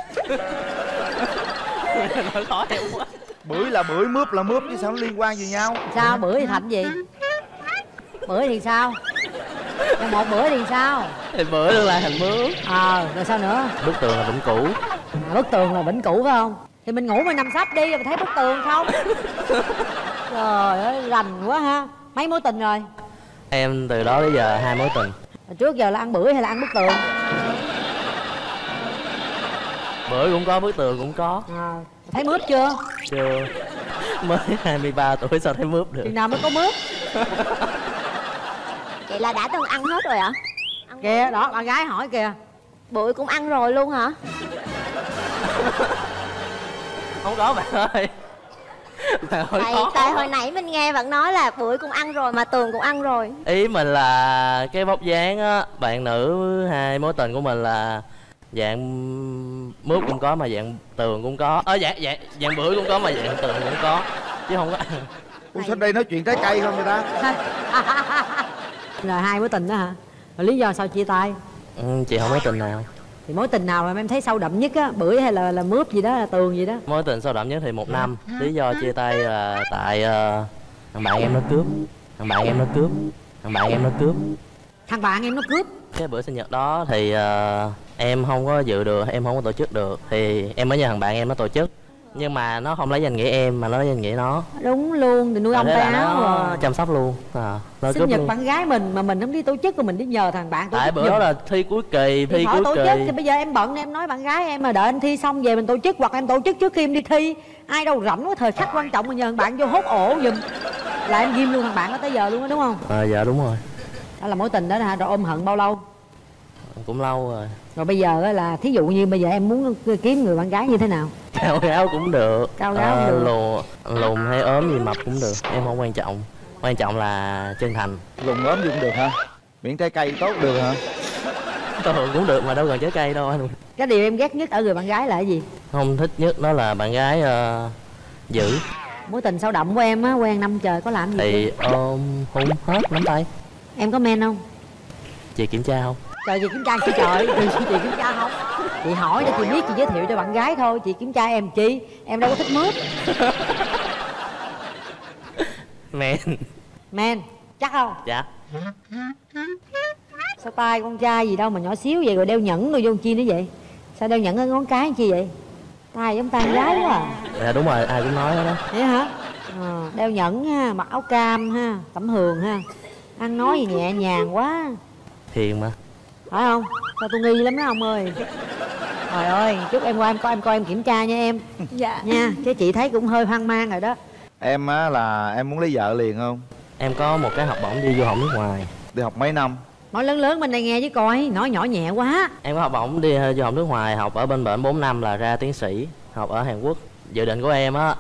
Nói khó hiểu quá. Bưởi là bưởi, mướp là mướp chứ sao nó liên quan gì nhau? Sao bữa thì thành gì? Bữa thì sao? Giờ một bữa thì sao? Thì bưởi tương lai thành mướp. Ờ, rồi sao nữa? Bức tường là vĩnh cửu. À, bức tường là vĩnh cửu phải không? Thì mình ngủ mình nằm sấp đi rồi mình thấy bức tường không? Trời ơi, rành quá ha. Mấy mối tình rồi? Em từ đó đến giờ hai mối tình. Hồi trước giờ là ăn bưởi hay là ăn bức tường? Bưởi cũng có, bức tường cũng có. À, thấy mướp chưa? Chưa. Mới hai mươi ba tuổi sao thấy mướp được. Chừng nào mới có mướp? Vậy là đã từng ăn hết rồi ạ? Kìa, đó, bạn gái hỏi kìa. Bưởi cũng ăn rồi luôn hả? Không có bạn ơi. Bạn ơi, Tại, khó. tại hồi nãy mình nghe bạn nói là bưởi cũng ăn rồi mà tường cũng ăn rồi. Ý mình là cái vóc dáng á, bạn nữ hai mối tình của mình là dạng mướp cũng có mà dạng tường cũng có, ở dạng dạng dạng bưởi cũng có mà dạng tường cũng có, chứ không có. Ủa sao đây nói chuyện trái cây không người ta? Rồi hai mối tình đó hả? Rồi lý do sao chia tay? Ừ, chị không mối tình nào. Thì mối tình nào mà em thấy sâu đậm nhất á, bưởi hay là là mướp gì đó, là tường gì đó? Mối tình sâu đậm nhất thì một năm. Lý do chia tay là tại uh, thằng bạn em nó cướp, thằng bạn em nó cướp, thằng bạn em nó cướp. Thằng bạn em nó cướp? Cái bữa sinh nhật đó thì uh, em không có dự được, em không có tổ chức được, thì em mới nhờ thằng bạn em nó tổ chức. Nhưng mà nó không lấy danh nghĩa em mà nó lấy danh nghĩa nó. Đúng luôn, thì nuôi ông tay áo rồi. Chăm sóc luôn à, sinh nhật luôn. Bạn gái mình mà mình không đi tổ chức, rồi mình đi nhờ thằng bạn tổ tại chức. Tại bữa đó là thi cuối kỳ, thi cuối tổ kỳ chức, thì bây giờ em bận em nói bạn gái em mà đợi anh thi xong về mình tổ chức, hoặc em tổ chức trước khi em đi thi. Ai đâu rảnh có thời khắc quan trọng mà nhờ thằng bạn vô hốt ổ giùm, là em ghim luôn thằng bạn đó tới giờ luôn đó, đúng không? À, dạ đúng rồi. Đó là mối tình đó hả? Rồi ôm hận bao lâu? Cũng lâu rồi. Rồi bây giờ là thí dụ như bây giờ em muốn kiếm người bạn gái như thế nào? Cao ráo cũng được, cao ráo cũng được, lùn lùn hay ốm gì mập cũng được, em không quan trọng, quan trọng là chân thành. Lùn ốm gì cũng được hả? Miễn trái cây tốt được hả? Thường cũng được mà đâu cần trái cây đâu anh. Cái điều em ghét nhất ở người bạn gái là cái gì? Không thích nhất đó là bạn gái uh, dữ. Mối tình sâu đậm của em á, quen năm trời có làm gì thì ôm hôn hết nắm tay. Em có men không? Chị kiểm tra không? Trời, chị kiểm tra chị trời, chị kiểm tra không? Chị hỏi cho chị biết, chị giới thiệu cho bạn gái thôi. Chị kiểm tra em chi, em đâu có thích mướp. Men. Men, chắc không? Dạ. Sao tay con trai gì đâu mà nhỏ xíu vậy, rồi đeo nhẫn rồi vô chi nữa vậy? Sao đeo nhẫn ở ngón cái chi vậy? Tay giống tay gái quá à. Dạ đúng rồi, ai cũng nói đó. Vậy hả? À, đeo nhẫn ha, mặc áo cam ha, tẩm hường ha, ăn nói gì nhẹ nhàng quá. Hiền mà. Phải không? Sao tôi nghi lắm đó ông ơi. Trời ơi, chúc em qua em coi em coi em kiểm tra nha em. Dạ. Nha, chứ chị thấy cũng hơi hoang mang rồi đó. Em á là em muốn lấy vợ liền không? Em có một cái học bổng đi du học nước ngoài. Đi học mấy năm? Nói lớn lớn bên đây nghe chứ coi, nói nhỏ nhẹ quá. Em có học bổng đi du học nước ngoài, học ở bên bển bốn năm là ra tiến sĩ, học ở Hàn Quốc. Dự định của em á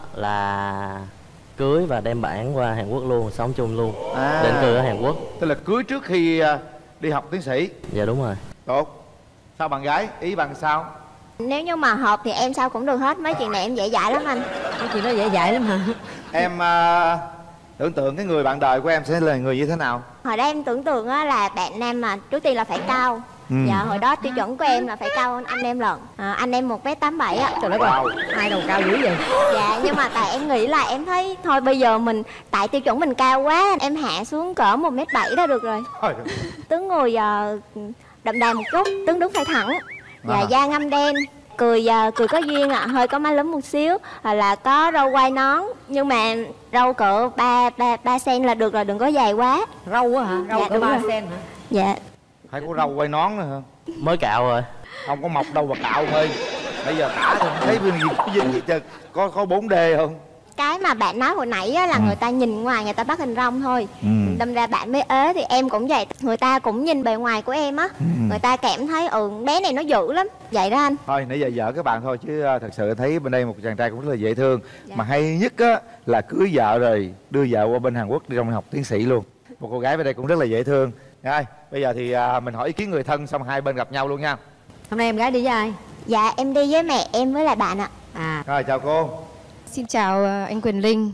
là cưới và đem bản qua Hàn Quốc luôn, sống chung luôn. À, định cư ở Hàn Quốc. Tức là cưới trước khi đi học tiến sĩ. Dạ đúng rồi. Tốt. Sao bạn gái, ý bạn sao? Nếu như mà hợp thì em sao cũng được hết. Mấy chuyện này em dễ dãi lắm anh. Mấy chuyện đó dễ dãi lắm hả? Em uh, tưởng tượng cái người bạn đời của em sẽ là người như thế nào? Hồi đó em tưởng tượng á, là bạn nam mà trước tiên là phải cao. Ừ. Dạ hồi đó tiêu chuẩn của em là phải cao hơn anh em lận. à, Anh em một mét tám bảy á. Trời đất ơi, hai đầu cao dữ vậy? Dạ nhưng mà tại em nghĩ là em thấy thôi bây giờ mình tại tiêu chuẩn mình cao quá, em hạ xuống cỡ một mét bảy đó được rồi. Tướng người uh, đậm đà một chút, tướng đứng phải thẳng. Dạ à. Da ngăm đen, cười uh, cười có duyên ạ, à. Hơi có má lúm một xíu, hoặc là có râu quai nón, nhưng mà râu cỡ ba ba ba cen là được rồi, đừng có dài quá. Râu á hả? Râu dạ, cỡ ba cen hả? Dạ. Hay có râu quai nón nữa hả? Mới cạo rồi. Không có mọc đâu mà cạo thôi. Bây giờ tả thì thấy bên gì có gì chứ, có có bốn D không? Cái mà bạn nói hồi nãy á, là ừ. người ta nhìn ngoài người ta bắt hình rong thôi. Ừ. Đâm ra bạn mới ế thì em cũng vậy. Người ta cũng nhìn bề ngoài của em á. Ừ. Người ta cảm thấy ừ bé này nó dữ lắm. Vậy đó anh. Thôi nãy giờ vợ các bạn thôi, chứ thật sự thấy bên đây một chàng trai cũng rất là dễ thương. Dạ. Mà hay nhất á là cưới vợ rồi đưa vợ qua bên Hàn Quốc đi trong học tiến sĩ luôn. Một cô gái bên đây cũng rất là dễ thương. Rồi bây giờ thì à, mình hỏi ý kiến người thân xong hai bên gặp nhau luôn nha. Hôm nay em gái đi với ai? Dạ em đi với mẹ em với lại bạn ạ. À. Rồi chào cô. Xin chào anh Quyền Linh,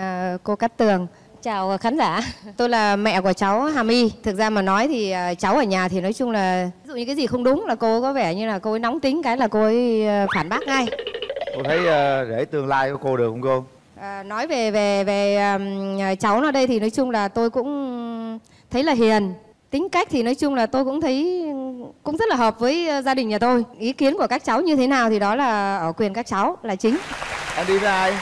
cô Cát Tường. Chào khán giả. Tôi là mẹ của cháu Hà My. Thực ra mà nói thì cháu ở nhà thì nói chung là ví dụ như cái gì không đúng là cô có vẻ như là cô ấy nóng tính, cái là cô ấy phản bác ngay. Cô thấy uh, rể tương lai của cô được không cô? À, nói về về về um, cháu nó đây thì nói chung là tôi cũng thấy là hiền. Tính cách thì nói chung là tôi cũng thấy cũng rất là hợp với gia đình nhà tôi. Ý kiến của các cháu như thế nào thì đó là ở quyền các cháu là chính. Em đi với ai?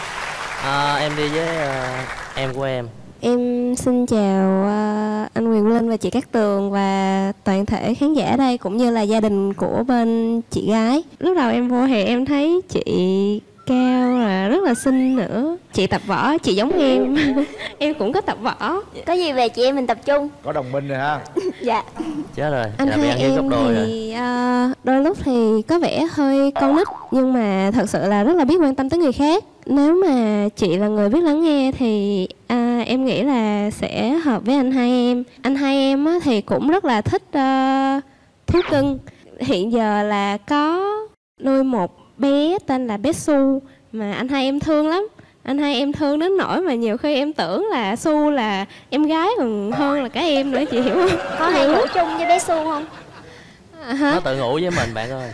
À, em đi với uh, em của em. Em xin chào uh, anh Quyền Linh và chị Cát Tường và toàn thể khán giả đây cũng như là gia đình của bên chị gái. Lúc đầu em vô thì em thấy chị cao là rất là xinh nữa. Chị tập võ, chị giống em. Em cũng có tập võ. Có gì về chị em mình tập trung. Có đồng minh rồi ha. Dạ. Chết rồi. Anh hai em thì uh, đôi lúc thì có vẻ hơi con nít, nhưng mà thật sự là rất là biết quan tâm tới người khác. Nếu mà chị là người biết lắng nghe thì uh, em nghĩ là sẽ hợp với anh hai em. Anh hai em á, thì cũng rất là thích uh, thú cưng. Hiện giờ là có nuôi một bé tên là bé Su, mà anh hai em thương lắm. Anh hai em thương đến nỗi mà nhiều khi em tưởng là Su là em gái còn hơn là cả em nữa, chị hiểu không? Có hay ngủ chung với bé Su không? À, hả? Nó tự ngủ với mình bạn ơi.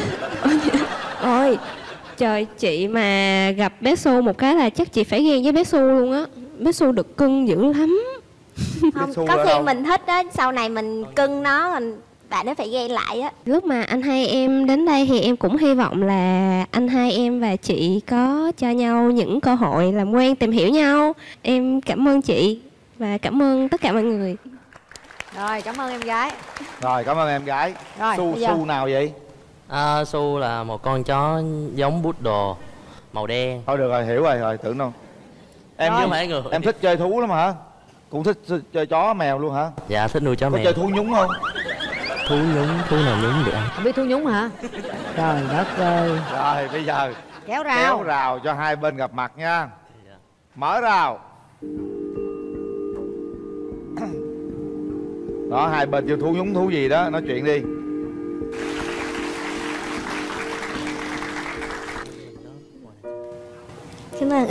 Ôi trời, chị mà gặp bé Su một cái là chắc chị phải ghen với bé Su luôn á. Bé Su được cưng dữ lắm. Không, có khi mình thích á, sau này mình cưng nó, mình bạn nó phải ghen lại á. Lúc mà anh hai em đến đây thì em cũng hy vọng là anh hai em và chị có cho nhau những cơ hội làm quen, tìm hiểu nhau. Em cảm ơn chị và cảm ơn tất cả mọi người. Rồi, cảm ơn em gái. Rồi, cảm ơn em gái. Rồi, Su, bây giờ- Su nào vậy? À, Su là một con chó giống poodle màu đen. Thôi được rồi, hiểu rồi, rồi tưởng đâu. Em Chứ không phải người. em thích chơi thú lắm hả? Cũng thích chơi chó mèo luôn hả? Dạ, thích nuôi chó Có mèo. chơi thú nhúng không? Thú nhúng, thú nào nhúng được ăn. Không biết thú nhúng hả? Trời đất ơi. Rồi bây giờ Kéo rào. kéo rào cho hai bên gặp mặt nha. Mở rào. Đó, hai bên chưa thú nhúng thú gì đó, nói chuyện đi. Cảm ơn.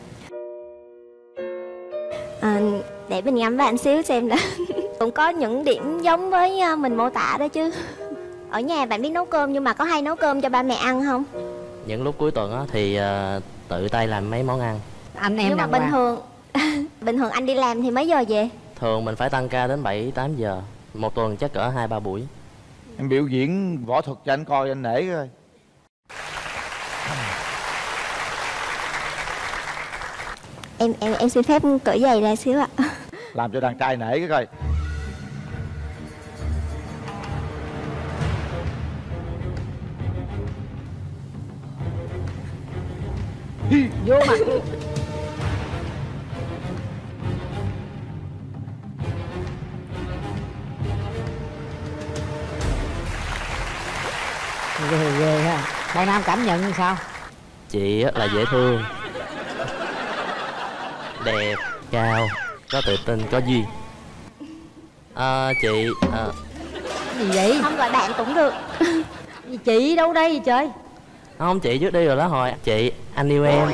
À, để mình ngắm bạn xíu xem là cũng có những điểm giống với à, mình mô tả đó chứ. Ở nhà bạn biết nấu cơm nhưng mà có hay nấu cơm cho ba mẹ ăn không? Những lúc cuối tuần á, thì ờ, tự tay làm mấy món ăn. Anh em Nhưng mà đàng bình hoàng. thường bình thường anh đi làm thì mấy giờ về? Thường mình phải tăng ca đến bảy tám giờ. Một tuần chắc cỡ hai ba buổi. Em biểu diễn võ thuật cho anh coi, anh nể coi. Em em em xin phép cởi giày ra xíu ạ. Làm cho đàn trai nể cái coi. Vô mặt. Ghê ghê ha. Bạn Nam cảm nhận như sao? Chị á, là dễ thương, đẹp, cao, có tự tin, có duyên. À, chị à, Gì vậy? Không gọi bạn cũng được. Chị đâu đây gì trời? không, chị trước đi rồi đó hồi. Chị, anh yêu em.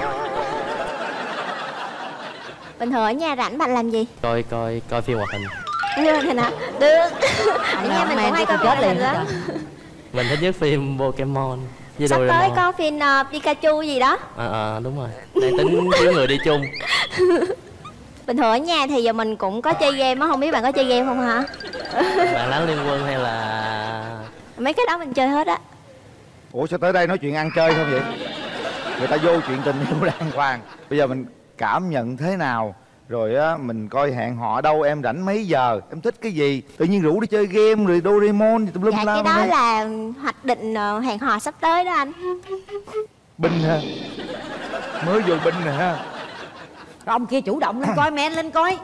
Bình thường ở nhà rảnh bạn làm gì? Coi coi coi phim hoạt hình. Như vậy hả? Được. Ở nhà mình cũng hay coi chết phim liền lắm. Mình thích nhất phim Pokemon với Sắp tới Doraemon. có phim uh, Pikachu gì đó. À, à, đúng rồi. Đang tính kiếm người đi chung. Bình thường ở nhà thì giờ mình cũng có chơi game á, không biết bạn có chơi game không hả? Bạn đánh liên quân hay là Mấy cái đó mình chơi hết á. Ủa sao tới đây nói chuyện ăn chơi không vậy? Người ta vô chuyện tình yêu đàng hoàng. Bây giờ mình cảm nhận thế nào? Rồi á, mình coi hẹn hò đâu, em rảnh mấy giờ, em thích cái gì? Tự nhiên rủ đi chơi game rồi Doraemon gì tùm lum Dạ la cái đó đây. là hoạch định uh, hẹn hò sắp tới đó anh. Binh ha. Mới vô binh nè ha. Rồi ông kia chủ động lên coi, men lên coi.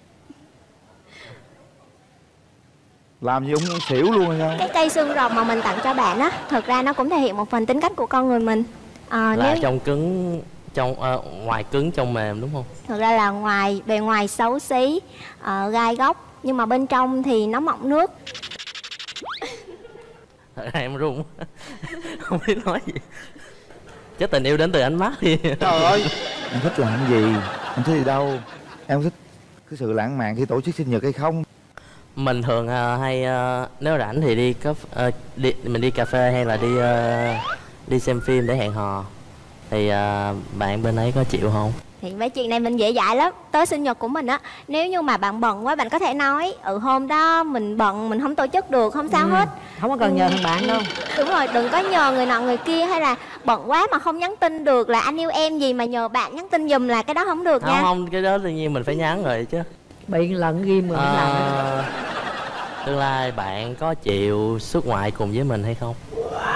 Làm gì ông xỉu luôn hay sao? Cái cây xương rồng mà mình tặng cho bạn á, thực ra nó cũng thể hiện một phần tính cách của con người mình. À, là nếu trong cứng trong ờ, ngoài cứng trong mềm đúng không? thực ra là ngoài bề ngoài xấu xí, uh, gai góc, nhưng mà bên trong thì nó mọng nước. Thật ra em run. Không biết nói gì. Chắc tình yêu đến từ ánh mắt thì. Trời ơi. Em thích làm cái gì? Em thích đi đâu? Em thích cái sự lãng mạn khi tổ chức sinh nhật hay không? Mình thường ờ, hay ờ, nếu rảnh thì đi có ờ, đi mình đi cà phê hay là đi ờ, đi xem phim để hẹn hò. Thì ờ, bạn bên ấy có chịu không? Thì mấy chuyện này mình dễ dãi lắm. Tới sinh nhật của mình á, nếu như mà bạn bận quá, bạn có thể nói ừ hôm đó mình bận, mình không tổ chức được, không sao Ừ, hết. không có cần nhờ thằng bạn đâu. Đúng rồi, đừng có nhờ người nọ người kia, hay là bận quá mà không nhắn tin được là anh yêu em gì mà nhờ bạn nhắn tin giùm, là cái đó không được Không nha. không, cái đó tự nhiên mình phải nhắn rồi chứ. Bị lần ghim rồi mới làm. Ờ, tương lai bạn có chịu xuất ngoại cùng với mình hay không?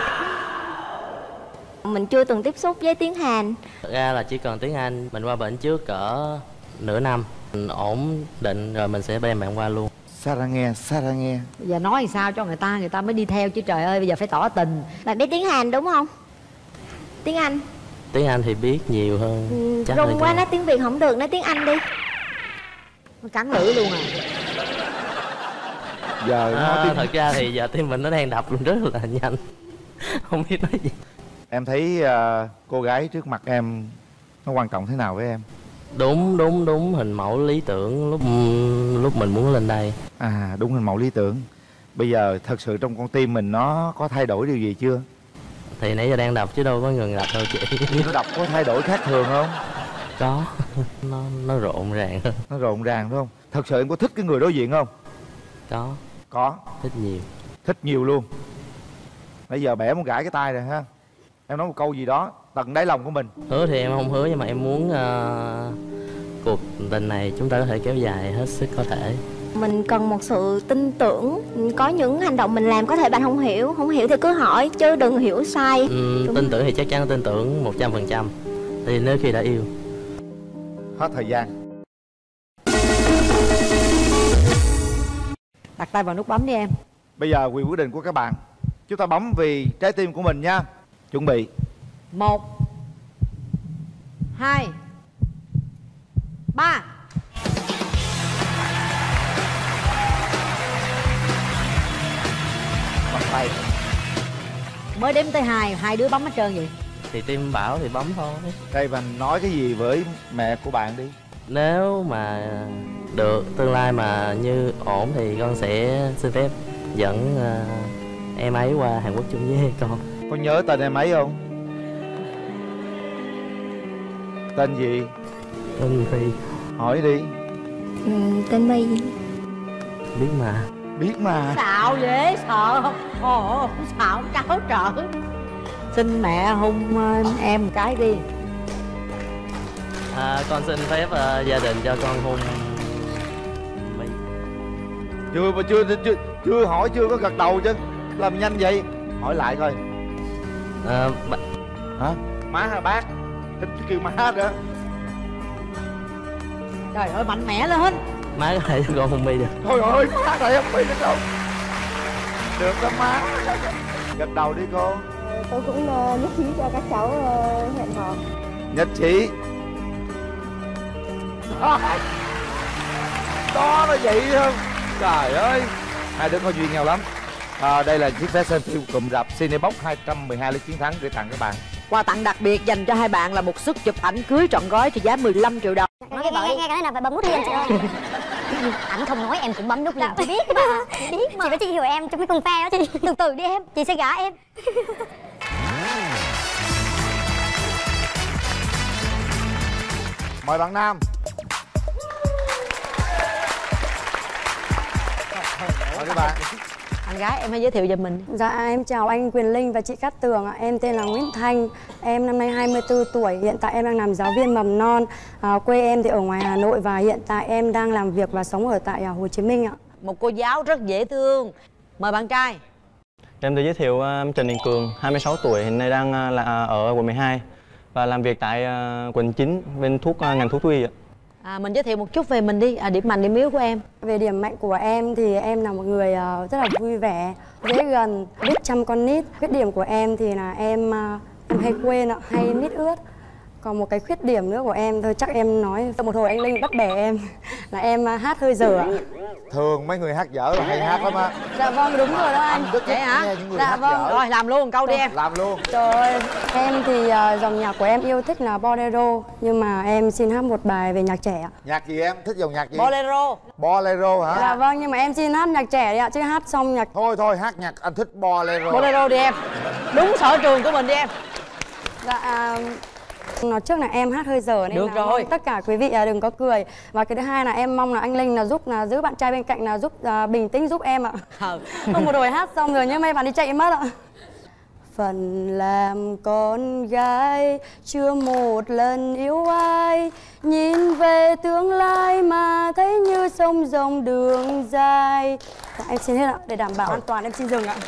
Mình chưa từng tiếp xúc với tiếng Hàn. Thật ra là chỉ cần tiếng Anh. Mình qua bển trước cỡ nửa năm, mình ổn định rồi mình sẽ đem bạn qua luôn. Sarange, Sarange. Bây giờ nói sao cho người ta, người ta mới đi theo chứ trời ơi, bây giờ phải tỏ tình. Bạn biết tiếng Hàn đúng không? Tiếng Anh. Tiếng Anh thì biết nhiều hơn. Ừ, chắc hơn rung quá, cho- nói tiếng Việt không được, nói tiếng Anh đi. Nó cắn lưỡi luôn à. Giờ À, nói tiếng thật ra thì giờ tim mình nó đang đập luôn rất là nhanh. Không biết nói gì. Em thấy uh, cô gái trước mặt em nó quan trọng thế nào với em? Đúng đúng đúng hình mẫu lý tưởng lúc lúc mình muốn lên đây. À đúng hình mẫu lý tưởng. Bây giờ thật sự trong con tim mình nó có thay đổi điều gì chưa? Thì nãy giờ đang đọc chứ đâu có ngừng đọc đâu chị. Nó đọc có thay đổi khác thường không? Có. Nó nó rộn ràng hơn. Nó rộn ràng đúng không? Thật sự em có thích cái người đối diện không? Có. Có. Thích nhiều. Thích nhiều luôn. Bây giờ bẻ muốn gãi cái tay rồi ha. Em nói một câu gì đó tận đáy lòng của mình. Hứa thì em không hứa nhưng mà em muốn uh, cuộc tình này chúng ta có thể kéo dài hết sức có thể. Mình cần một sự tin tưởng. Có những hành động mình làm có thể bạn không hiểu. Không hiểu thì cứ hỏi chứ đừng hiểu sai. Ừ, tin tưởng thì chắc chắn tin tưởng một trăm phần trăm. Thì nếu khi đã yêu. Hết thời gian. Đặt tay vào nút bấm đi em. Bây giờ quyền quyết định của các bạn. Chúng ta bấm vì trái tim của mình nha. Chuẩn bị. Một, hai, ba. Bắt tay. Mới đếm tới hai, hai đứa bấm hết trơn vậy. Thì tim bảo thì bấm thôi. Đây và nói cái gì với mẹ của bạn đi. Nếu mà được tương lai mà như ổn thì con sẽ xin phép dẫn uh, em ấy qua Hàn Quốc chung với con. Con nhớ tên em ấy không? Tên gì? Tên Phi. Hỏi đi. Ừ, tên My. Biết mà. Biết mà. Xạo dễ sợ không? Ồ, xạo cháu trợ. Xin mẹ hôn em một cái đi. À, con xin phép uh, gia đình cho con hôn My. Chưa mà chưa chưa chưa hỏi chưa có gật đầu chứ. Làm nhanh vậy. Hỏi lại coi. À, b... Hả? Má hay bác? Thích kêu má nữa. Trời ơi mạnh mẽ lên. Má có thể cho con hôn My được. Thôi ơi má này không My được đâu. Được đó má. Gật đầu đi cô. Tôi cũng uh, nhất trí cho các cháu uh, hẹn hò. Nhất trí. Đó là vậy không? Trời ơi. Hai đứa có duyên nhau lắm. À, đây là chiếc vé xem phim cụm rạp Cinebox hai trăm mười hai lý chiến thắng gửi tặng các bạn. Quà tặng đặc biệt dành cho hai bạn là một suất chụp ảnh cưới trọn gói trị giá mười lăm triệu đồng. Nói cái nghe, nghe cái nào phải bấm nút đi anh chị ơi. Ảnh không nói em cũng bấm nút lên. Chị biết mà, chị biết mà. Chị phải chị hiểu em trong cái cùng phe đó chị. Từ từ đi em, chị sẽ gả em. Mời bạn nam. Mời các bạn. Anh gái em hãy giới thiệu về mình. Dạ em chào anh Quyền Linh và chị Cát Tường ạ. Em tên là Nguyễn Thanh. Em năm nay hai mươi tư tuổi. Hiện tại em đang làm giáo viên mầm non. à, Quê em thì ở ngoài Hà Nội. Và hiện tại em đang làm việc và sống ở tại Hồ Chí Minh ạ. Một cô giáo rất dễ thương. Mời bạn trai. Em tự giới thiệu uh, Trần Đình Cường, hai mươi sáu tuổi, hiện nay đang uh, là ở quận mười hai và làm việc tại uh, quận chín bên thuốc uh, ngành thuốc thú y ạ. À, mình giới thiệu một chút về mình đi, à, điểm mạnh điểm yếu của em. Về điểm mạnh của em thì em là một người uh, rất là vui vẻ, dễ gần, biết chăm con nít. Khuyết điểm của em thì là em uh, em hay quên ạ, hay nít ướt. Còn một cái khuyết điểm nữa của em thôi chắc em nói một hồi anh Linh bắt bẻ em là em uh, hát hơi dở ạ. Thường mấy người hát dở là hay hát lắm á. Dạ vâng đúng rồi đó anh. Anh rất Vậy hả? nghe những người Dạ hát vâng. dở. Rồi làm luôn một câu đi em. Làm luôn. Trời ơi, em thì uh, dòng nhạc của em yêu thích là bolero. Nhưng mà em xin hát một bài về nhạc trẻ ạ. Nhạc gì em? Thích dòng nhạc gì? Bolero. Bolero hả? Dạ vâng, nhưng mà em xin hát nhạc trẻ đi ạ, chứ hát xong nhạc... Thôi thôi, hát nhạc anh thích bolero. Bolero đi em. Đúng sở trường của mình đi em. Dạ... Nói trước là em hát hơi dở nên được là rồi. mong tất cả quý vị đừng có cười. Và cái thứ hai là em mong là anh Linh là giúp là giữ bạn trai bên cạnh là giúp uh, bình tĩnh giúp em ạ. Ừ. Không một hồi hát xong rồi nhưng mấy bạn đi chạy mất ạ. Phần làm con gái chưa một lần yêu ai, nhìn về tương lai mà thấy như sông rộng đường dài. Dạ, em xin hết ạ, để đảm bảo an toàn em xin dừng ạ.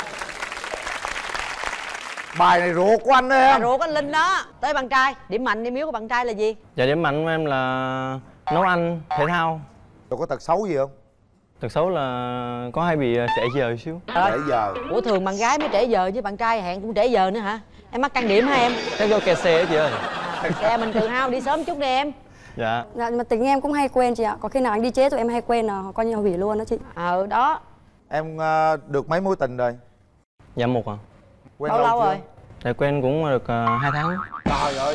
Bài này ruột của anh đấy em. Bài ruột của anh Linh đó. Tới bạn trai, điểm mạnh điểm yếu của bạn trai là gì? Dạ điểm mạnh của em là nấu ăn, thể thao. Rồi có tật xấu gì không? Tật xấu là có hay bị trễ giờ xíu. Trễ giờ. Ủa thường bạn gái mới trễ giờ chứ bạn trai hẹn cũng trễ giờ nữa hả? Em mắc can điểm hả em? Chắc do kẹt xe chị ơi. À, xe mình tự hao đi sớm chút đi em. Dạ. Dạ mà tính em cũng hay quên chị ạ. Có khi nào anh đi chế rồi em hay quên là coi như hủy luôn đó chị. Ờ đó. Em uh, được mấy mối tình rồi? Dạ một à. Quen Bao lâu chưa? rồi? Dạ quen cũng được uh, hai tháng. Trời ơi.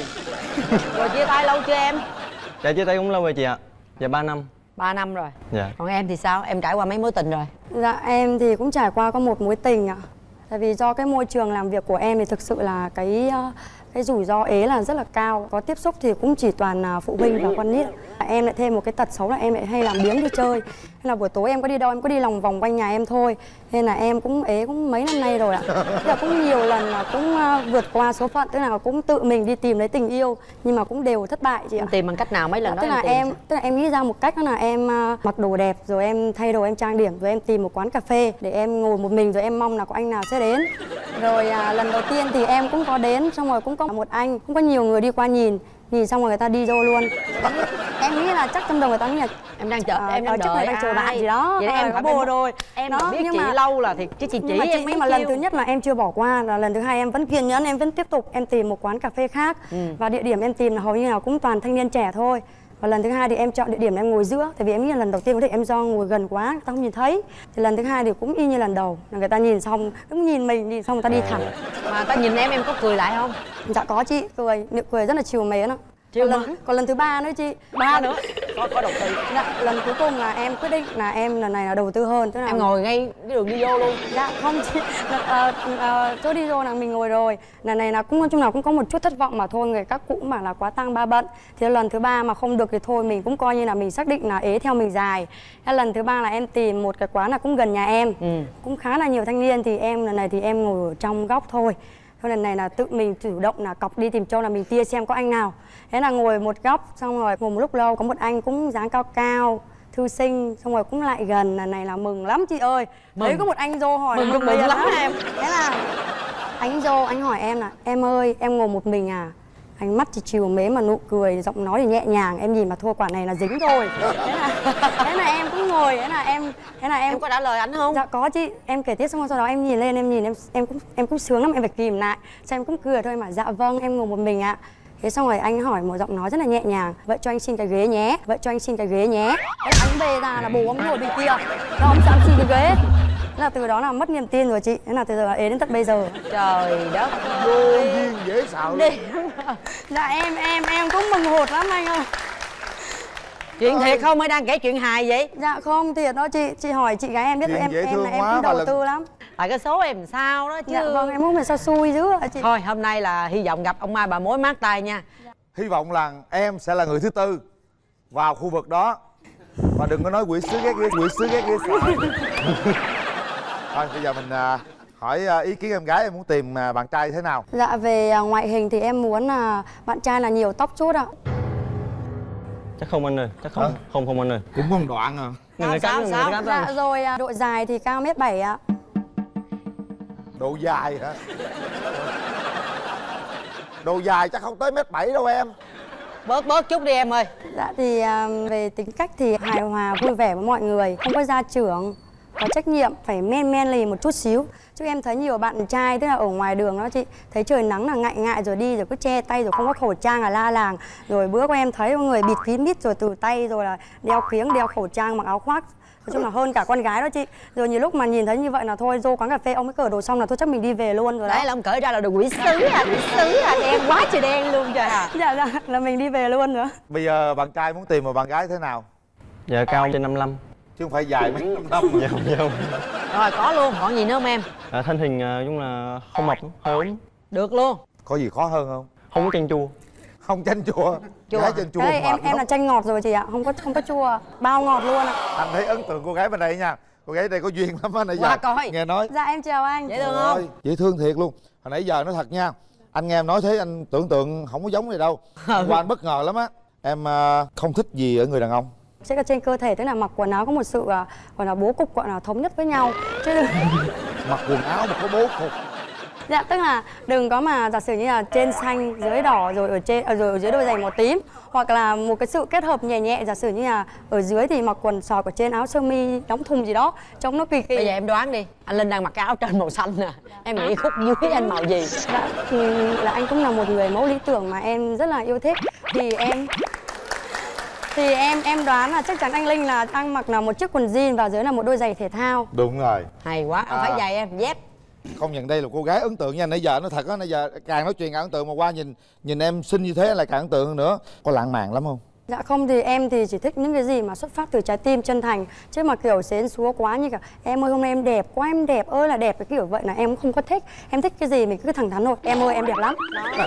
Rồi chia tay lâu chưa em? Dạ chia tay cũng lâu rồi chị ạ. Dạ ba năm. ba năm rồi. Dạ. Còn em thì sao? Em trải qua mấy mối tình rồi? Dạ em thì cũng trải qua có một mối tình ạ. Tại vì do cái môi trường làm việc của em thì thực sự là cái cái rủi ro ế là rất là cao. Có tiếp xúc thì cũng chỉ toàn là phụ huynh và con nít. Em lại thêm một cái tật xấu là em lại hay làm biếng đi chơi. Nên là buổi tối em có đi đâu em có đi lòng vòng quanh nhà em thôi. Nên là em cũng ế cũng mấy năm nay rồi ạ. Tức là cũng nhiều lần là cũng vượt qua số phận, tức là cũng tự mình đi tìm lấy tình yêu nhưng mà cũng đều thất bại chị ạ. Em tìm bằng cách nào mấy lần đó? Tức là em tức là em nghĩ ra một cách đó là em mặc đồ đẹp rồi em thay đồ em trang điểm rồi em tìm một quán cà phê để em ngồi một mình rồi em mong là có anh nào sẽ đến. Rồi à, lần đầu tiên thì em cũng có đến, xong rồi cũng có một anh, cũng có nhiều người đi qua nhìn nhìn xong rồi người ta đi vô luôn. Em nghĩ là chắc trong đầu người ta nghĩ là em đang chờ à, em đang chắc đợi đang chờ bạn gì đó. Vậy em có phải bồ biết- rồi. Em Đó, mà biết nhưng chị mà- lâu là thì chứ chị chỉ nhưng mà, em chị, mấy nhưng mà lần chiêu. thứ nhất là em chưa bỏ qua, là lần thứ hai em vẫn kiên nhẫn, em vẫn tiếp tục em tìm một quán cà phê khác. Ừ. Và địa điểm em tìm là hầu như là cũng toàn thanh niên trẻ thôi. Và lần thứ hai thì em chọn địa điểm em ngồi giữa, tại vì em nghĩ là lần đầu tiên có thể em do ngồi gần quá người ta không nhìn thấy. Thì lần thứ hai thì cũng y như lần đầu, là người ta nhìn xong cũng nhìn mình, nhìn xong người ta đi thẳng. Mà ta nhìn em em có cười lại không? Dạ có chị, cười, nụ cười rất là chiều mến ạ. Chiều Còn mến. lần, còn lần thứ ba nữa chị. Ba nữa? Có có đầu tư. Dạ, lần cuối cùng là em quyết định là em lần này là đầu tư hơn, tức là Em ngồi ngay cái đường đi vô luôn. Dạ không chị, à, à, chỗ đi vô là mình ngồi rồi. Lần này là cũng nói chung là cũng có một chút thất vọng mà thôi, người các cụ cũng bảo là quá tăng ba bận. Thì lần thứ ba mà không được thì thôi mình cũng coi như là mình xác định là ế theo mình dài. Thế lần thứ ba là em tìm một cái quán là cũng gần nhà em, Ừ. cũng khá là nhiều thanh niên, thì em lần này thì em ngồi ở trong góc thôi. Thôi lần này là tự mình chủ động là cọc đi tìm trâu là mình tia xem có anh nào. Thế là ngồi một góc, xong rồi ngồi một lúc lâu có một anh cũng dáng cao cao, thư sinh, xong rồi cũng lại gần. Lần này là mừng lắm chị ơi. Mừng. Thấy có một anh vô hỏi Mừng, là mừng, mừng liền lắm á. em. Thế là anh vô, anh hỏi em là em ơi, em ngồi một mình à? Ánh mắt thì chiều mến mà nụ cười, giọng nói thì nhẹ nhàng. Em nhìn mà thôi quả này là dính rồi. Thế là, thế là em cũng ngồi, thế là em thế là em, Em có trả lời anh không? Dạ có chị, em kể tiếp xong rồi sau đó em nhìn lên, em nhìn em em cũng em cũng sướng lắm, em phải kìm lại. Xong em cũng cười thôi mà dạ vâng, em ngồi một mình ạ. Thế xong rồi anh hỏi một giọng nói rất là nhẹ nhàng: vậy cho anh xin cái ghế nhé, vậy cho anh xin cái ghế nhé. Thế là anh bê ra là bố ông ngồi bên kia, nó ông dám xin cái ghế. Thế là từ đó là mất niềm tin rồi chị. Thế là từ giờ ế đến tận bây giờ. Trời đất Vô ơi. duyên dễ sợ. Đi. Dạ em em em cũng mừng hột lắm anh ơi. Chuyện thiệt không hay đang kể chuyện hài vậy? Dạ không, thiệt đó chị. Chị hỏi chị gái em biết Chuyện em dễ em thương là em quá cũng mà đầu lần- tư lắm. Tại cái số em sao đó chứ. Dạ vâng, em không phải sao xui dữ ạ chị. Thôi hôm nay là hy vọng gặp ông Mai bà mối mát tay nha. Hy vọng là em sẽ là người thứ tư vào khu vực đó. Và đừng có nói quỷ sứ ghét ghê, quỷ sứ ghét ghê sợ. Thôi bây giờ mình à, hỏi à, ý kiến em gái em muốn tìm à, bạn trai thế nào? Dạ về à, ngoại hình thì em muốn là bạn trai là nhiều tóc chút ạ. Chắc không anh ơi, chắc không, Hả? không không anh ơi. Cũng một đoạn à. Người sao, cắn, sao? người cắn Dạ thôi. rồi à, độ dài thì cao mét bảy ạ. Độ dài hả? Độ dài chắc không tới mét bảy đâu em. Bớt bớt chút đi em ơi. Dạ thì à, về tính cách thì hài hòa, vui vẻ với mọi người, không có gia trưởng, có trách nhiệm, phải men men lì một chút xíu. Chứ em thấy nhiều bạn trai tức là ở ngoài đường đó chị, thấy trời nắng là ngại ngại rồi đi rồi cứ che tay rồi không có khẩu trang là la làng. Rồi bữa của em thấy có người bịt kín mít rồi từ tay rồi là đeo kiếng, đeo khẩu trang, mặc áo khoác. Nói chung là hơn cả con gái đó chị. Rồi nhiều lúc mà nhìn thấy như vậy là thôi, vô quán cà phê ông ấy cởi đồ xong là thôi chắc mình đi về luôn rồi đó. Đấy là ông cởi ra là đồ quỷ sứ à, quỷ sứ à, đen quá trời đen luôn trời à. Dạ dạ là mình đi về luôn nữa. Bây giờ bạn trai muốn tìm một bạn gái thế nào? Dạ cao trên năm mươi lăm. Chứ không phải dài mấy năm năm. Dạ không, dạ không. Rồi có luôn, còn gì nữa không em? À, thân hình à, giống là không mập, hơi ốm. Được luôn. Có gì khó hơn không? Không có chanh chua. Không chanh chua. Chua. Gái chanh chua Thế thì em mệt em lắm. là chanh ngọt rồi chị ạ, không có không có chua, bao ngọt luôn ạ. Anh thấy ấn tượng cô gái bên đây nha. Cô gái đây có duyên lắm á nãy Qua giờ. coi. Nghe nói. Dạ em chào anh. Dễ thương Trời không? ơi, dễ thương thiệt luôn. Hồi nãy giờ nói thật nha, anh nghe em nói thế anh tưởng tượng không có giống gì đâu. Qua anh bất ngờ lắm á. Em à, không thích gì ở người đàn ông? Chắc là trên cơ thể tức là mặc quần áo có một sự uh, gọi là bố cục gọi là thống nhất với nhau chứ đừng... Mặc quần áo mà có bố cục. Dạ tức là đừng có mà giả sử như là trên xanh dưới đỏ rồi ở trên rồi ở dưới đôi giày màu tím, hoặc là một cái sự kết hợp nhẹ nhẹ, giả sử như là ở dưới thì mặc quần sọt, ở trên áo sơ mi đóng thùng gì đó trông nó kỳ kỳ. Bây giờ em đoán đi, anh Linh đang mặc cái áo trên màu xanh nè, em nghĩ khúc dưới anh màu gì? Dạ thì là anh cũng là một người mẫu lý tưởng mà em rất là yêu thích, thì em thì em em đoán là chắc chắn anh Linh là đang mặc là một chiếc quần jean và dưới là một đôi giày thể thao. Đúng rồi. Hay quá, ông À. phải giày em, dép. Công nhận đây là cô gái ấn tượng nha. Nãy giờ nó thật á, nãy giờ càng nói chuyện càng ấn tượng, mà qua nhìn nhìn em xinh như thế là càng ấn tượng hơn nữa. Có lãng mạn lắm không? Dạ không, thì em thì chỉ thích những cái gì mà xuất phát từ trái tim chân thành. Chứ mà kiểu xến xúa quá như cả em ơi hôm nay em đẹp quá, em đẹp ơi là đẹp, cái kiểu vậy là em cũng không có thích. Em thích cái gì mình cứ thẳng thắn thôi, em ơi em đẹp lắm.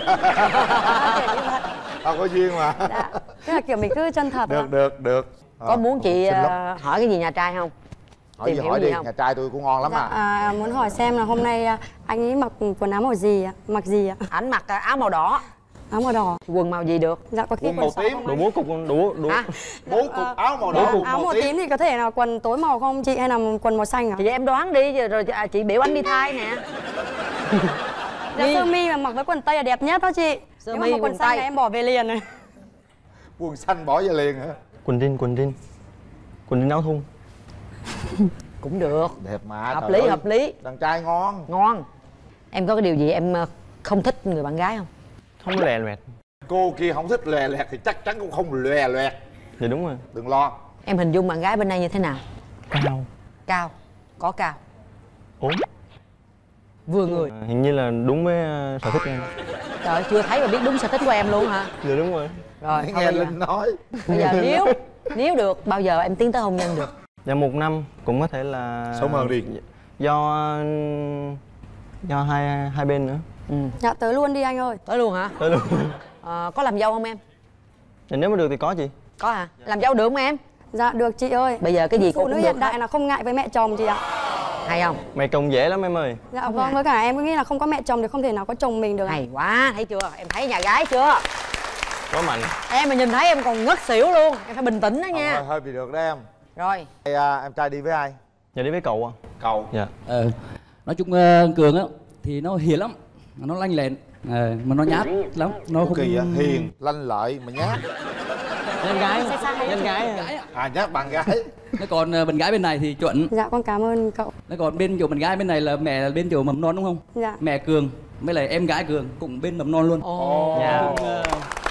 Đó. Có duyên mà. Dạ. Thế là kiểu mình cứ chân thật. Được, được, được. Có muốn chị uh, hỏi cái gì nhà trai không? Hỏi Tìm gì hiểu hỏi gì đi, không? nhà trai tôi cũng ngon lắm. Dạ, à. à muốn hỏi xem là hôm nay anh ấy mặc quần áo màu gì ạ? Mặc gì ạ? Ảnh mặc áo màu đỏ. Áo màu đỏ. Quần màu gì được? Dạ có cái quần tím. Đủ bố cục đủ đủ. À? Bố cục áo màu đỏ. Áo, áo màu tím. tím thì có thể là quần tối màu không chị, hay là quần màu xanh ạ? Thì em đoán đi rồi chị biểu anh đi thay nè. Dạ sơ mi mà mặc với quần tây là đẹp nhất đó chị. Sơ Nếu mi mà quần quần xanh tây thì em bỏ về liền này. Quần xanh bỏ về liền hả? Quần jean, quần jean. Quần jean áo thun. Cũng được. Đẹp mà. Hợp lý, ơi. hợp lý. Đàn trai ngon. Ngon. Em có cái điều gì em không thích người bạn gái không? Không có lè loẹt. Cô kia không thích lè loẹt thì chắc chắn cũng không lè loẹt. Dạ đúng rồi. Đừng lo. Em hình dung bạn gái bên đây như thế nào? Cao. Cao. Có cao. Ốm. Vừa người. À, hình như là đúng với uh, sở thích của em. Trời ơi, chưa thấy mà biết đúng sở thích của em luôn hả? Dạ đúng rồi. Rồi, nghe thôi bây giờ- Linh nói. Bây giờ nếu nếu được bao giờ em tiến tới hôn nhân được? Dạ một năm cũng có thể là Sớm hơn đi. Do do hai hai bên nữa. Ừ. Dạ tới luôn đi anh ơi. Tới luôn hả? Tới luôn. À, có làm dâu không em? Dạ, nếu mà được thì có chị. Có hả? Làm dâu được không em? Dạ được chị ơi. Bây giờ cái gì cô phụ nữ cũng được hiện đại là không ngại với mẹ chồng chị ạ. Hay không? Mẹ chồng dễ lắm em ơi. Dạ Không vâng, ngại. với cả em cứ nghĩ là không có mẹ chồng thì không thể nào có chồng mình được ạ. Hay quá, thấy chưa? Em thấy nhà gái chưa? Có mạnh. Em mà nhìn thấy em còn ngất xỉu luôn. Em phải bình tĩnh đó nha. Hơi, hơi bị được đó em. Rồi. Thì, à, em trai đi với ai? Dạ đi với cậu à. Cậu. Dạ. Ờ, nói chung uh, Cường á thì nó hiền lắm, nó lanh lẹn, ờ, mà nó nhát lắm, nó không Kỳ vậy? Hiền, lanh lợi mà nhát. Nhân gái, nhân gái. À nhát bạn gái. Nó còn uh, bạn gái bên này thì chuẩn. Dạ con cảm ơn cậu. Nó còn bên chỗ bạn gái bên này là mẹ là bên chỗ mầm non đúng không? Dạ. Mẹ Cường với lại em gái Cường cũng bên mầm non luôn. Ồ. Dạ. Cũng, uh,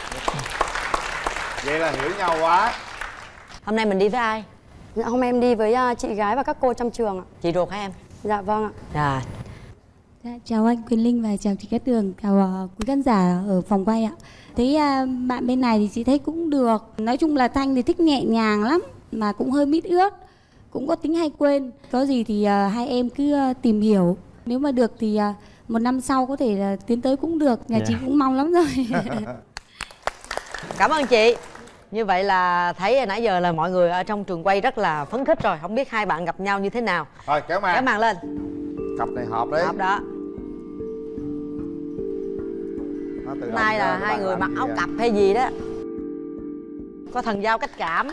Vậy là hiểu nhau quá. Hôm nay mình đi với ai? Dạ hôm em đi với uh, chị gái và các cô trong trường ạ. Chị ruột hả em? Dạ vâng ạ. Rồi. Dạ, chào anh Quyền Linh và chào chị Cát Tường, chào uh, quý khán giả ở phòng quay ạ. Thấy uh, bạn bên này thì chị thấy cũng được. Nói chung là Thanh thì thích nhẹ nhàng lắm, mà cũng hơi mít ướt, cũng có tính hay quên. Có gì thì uh, hai em cứ uh, tìm hiểu. Nếu mà được thì uh, một năm sau có thể uh, tiến tới cũng được. Nhà Yeah. chị cũng mong lắm rồi. Cảm ơn chị. Như vậy là thấy nãy giờ là mọi người ở trong trường quay rất là phấn khích rồi. Không biết hai bạn gặp nhau như thế nào. Thôi kéo màn. Kéo màn lên. Cặp này hợp đấy. Hợp đó. Nó tự Hôm động nay ra là các hai bạn người làm mặc gì áo vậy? cặp hay gì đó. Có thần giao cách cảm.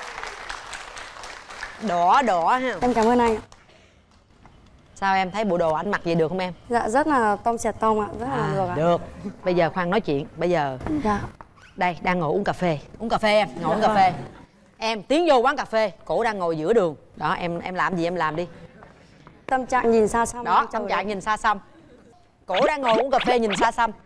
Đỏ đỏ ha. Em cảm ơn anh ạ. Sao em thấy bộ đồ anh mặc vậy được không em? Dạ rất là tông xẹt tông ạ, rất là được ạ. Được. Bây giờ khoan nói chuyện. Bây giờ Dạ. đây đang ngồi uống cà phê. Uống cà phê em, ngồi uống Dạ cà phê. Em tiến vô quán cà phê, cổ đang ngồi giữa đường. Đó em em làm gì em làm đi. Tâm trạng nhìn xa xăm. Đó, tâm trạng nhìn xa xăm. Cổ đang ngồi uống cà phê nhìn xa xăm.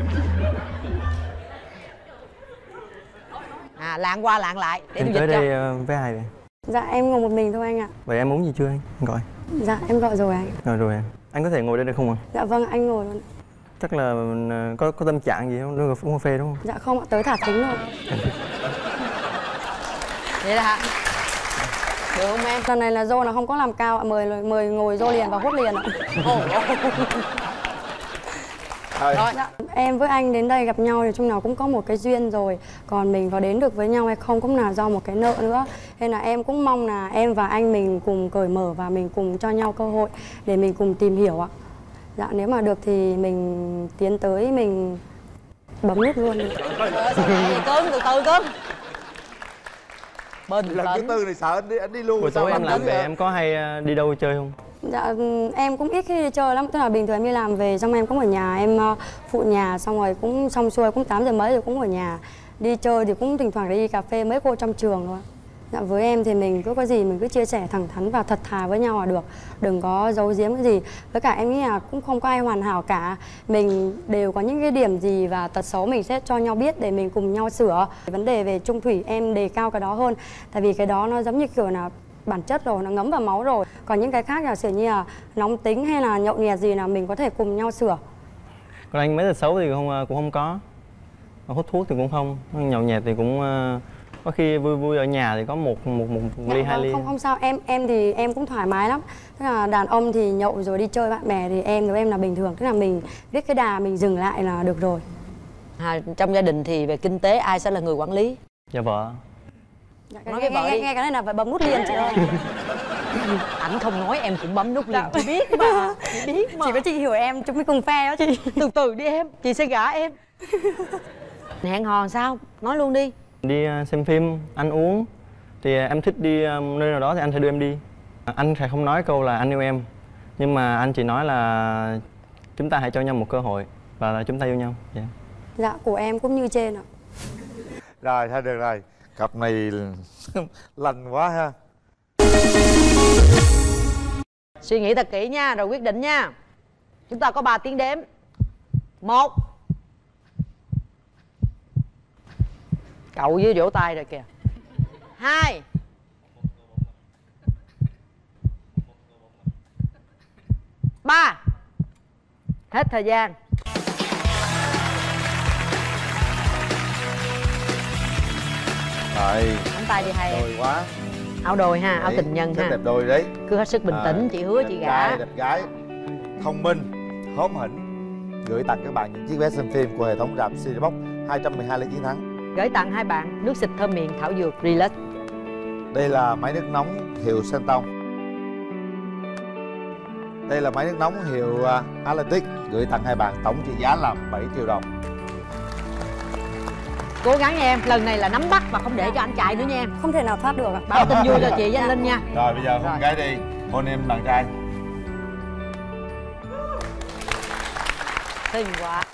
À lạng qua lạng lại để Em tôi tới dịch cho. đây ờ, với ai vậy? Dạ em ngồi một mình thôi anh ạ. Vậy em uống gì chưa anh? Anh gọi. Dạ em gọi rồi anh. Rồi rồi em. Anh có thể ngồi đây được không ạ? Dạ vâng anh ngồi luôn. Chắc là ờ, có có tâm trạng gì không? Đưa uống cà phê đúng không? Dạ không ạ, tới thả thính thôi. Vậy là hả? Được không em? Lần này là dô là không có làm cao ạ, mời mời ngồi dô liền và hút liền ạ. Thôi. Dạ, em với anh đến đây gặp nhau thì chung nào cũng có một cái duyên rồi. Còn mình có đến được với nhau hay không cũng là do một cái nợ nữa. Nên là em cũng mong là em và anh mình cùng cởi mở và mình cùng cho nhau cơ hội để mình cùng tìm hiểu ạ. Dạ nếu mà được thì mình tiến tới mình bấm nút luôn đi. Cưng, từ từ cưng. Bình Lần thứ tĩnh. tư này sợ anh đi, anh đi luôn. Buổi Sao tối em anh làm tính về vậy? em có hay ờ, đi đâu chơi không? Dạ em cũng ít khi đi chơi lắm, tức là bình thường em đi làm về xong em cũng ở nhà, em uh, phụ nhà xong rồi cũng xong xuôi cũng tám giờ mấy rồi cũng ở nhà. Đi chơi thì cũng thỉnh thoảng đi cà phê mấy cô trong trường thôi. Dạ với em thì mình cứ có gì mình cứ chia sẻ thẳng thắn và thật thà với nhau là được. Đừng có giấu giếm cái gì. Với cả em nghĩ là cũng không có ai hoàn hảo cả. Mình đều có những cái điểm gì và tật xấu mình sẽ cho nhau biết để mình cùng nhau sửa. Vấn đề về chung thủy em đề cao cái đó hơn. Tại vì cái đó nó giống như kiểu là bản chất rồi, nó ngấm vào máu rồi. Còn những cái khác là sử như là nóng tính hay là nhậu nhẹt gì là mình có thể cùng nhau sửa. Còn anh mấy tật xấu thì không cũng không có, hút thuốc thì cũng không, nhậu nhẹt thì cũng có khi vui vui ở nhà thì có một một một Dạ, ly hai vâng, ly. Không không sao, em em thì em cũng thoải mái lắm. Tức là đàn ông thì nhậu rồi đi chơi bạn bè thì em với em là bình thường. Tức là mình biết cái đà mình dừng lại là được rồi. À, trong gia đình thì về kinh tế ai sẽ là người quản lý? Dạ vợ. Dạ, Nói nghe, cái vợ nghe, đi. nghe cái này là phải bấm nút liền chị ơi. Ảnh không nói em cũng bấm nút liền, chị biết mà, chị biết mà. Chỉ có chị hiểu em, chúng mới cùng phe đó chị. Từ từ đi em, chị sẽ gả em. Hẹn hò sao? Nói luôn đi. Đi xem phim, ăn uống thì em thích đi nơi nào đó thì anh sẽ đưa em đi. Anh sẽ không nói câu là anh yêu em, nhưng mà anh chỉ nói là chúng ta hãy cho nhau một cơ hội và là chúng ta yêu nhau. Dạ. Dạ, của em cũng như trên ạ. Rồi, thôi được rồi. Cặp này lành quá ha. Suy nghĩ thật kỹ nha, rồi quyết định nha. Chúng ta có ba tiếng đếm. Một. Cậu với vỗ tay rồi kìa. Hai. Ba. Hết thời gian. Rồi. Nắm tay đi hai em. Đôi quá. Áo đôi ha, áo Đấy, tình nhân rất ha. đẹp đôi đấy. Cứ hết sức bình tĩnh, chị hứa đẹp chị gả. Gái, đẹp gái, thông minh, hóm hỉnh. Gửi tặng các bạn những chiếc vé xem phim của hệ thống rạp Cinebox hai trăm mười hai lễ chiến thắng. Gửi tặng hai bạn nước xịt thơm miệng thảo dược Relax. Đây là máy nước nóng hiệu Senton. Đây là máy nước nóng hiệu uh, Atlantic. Gửi tặng hai bạn tổng trị giá là bảy triệu đồng. Cố gắng nha em, lần này là nắm bắt và không để cho anh chạy nữa nha em. Không thể nào thoát được ạ. Báo tin vui cho chị với anh Linh nha. Rồi bây giờ hôn gái đi. Hôn em bạn trai. Xinh quá.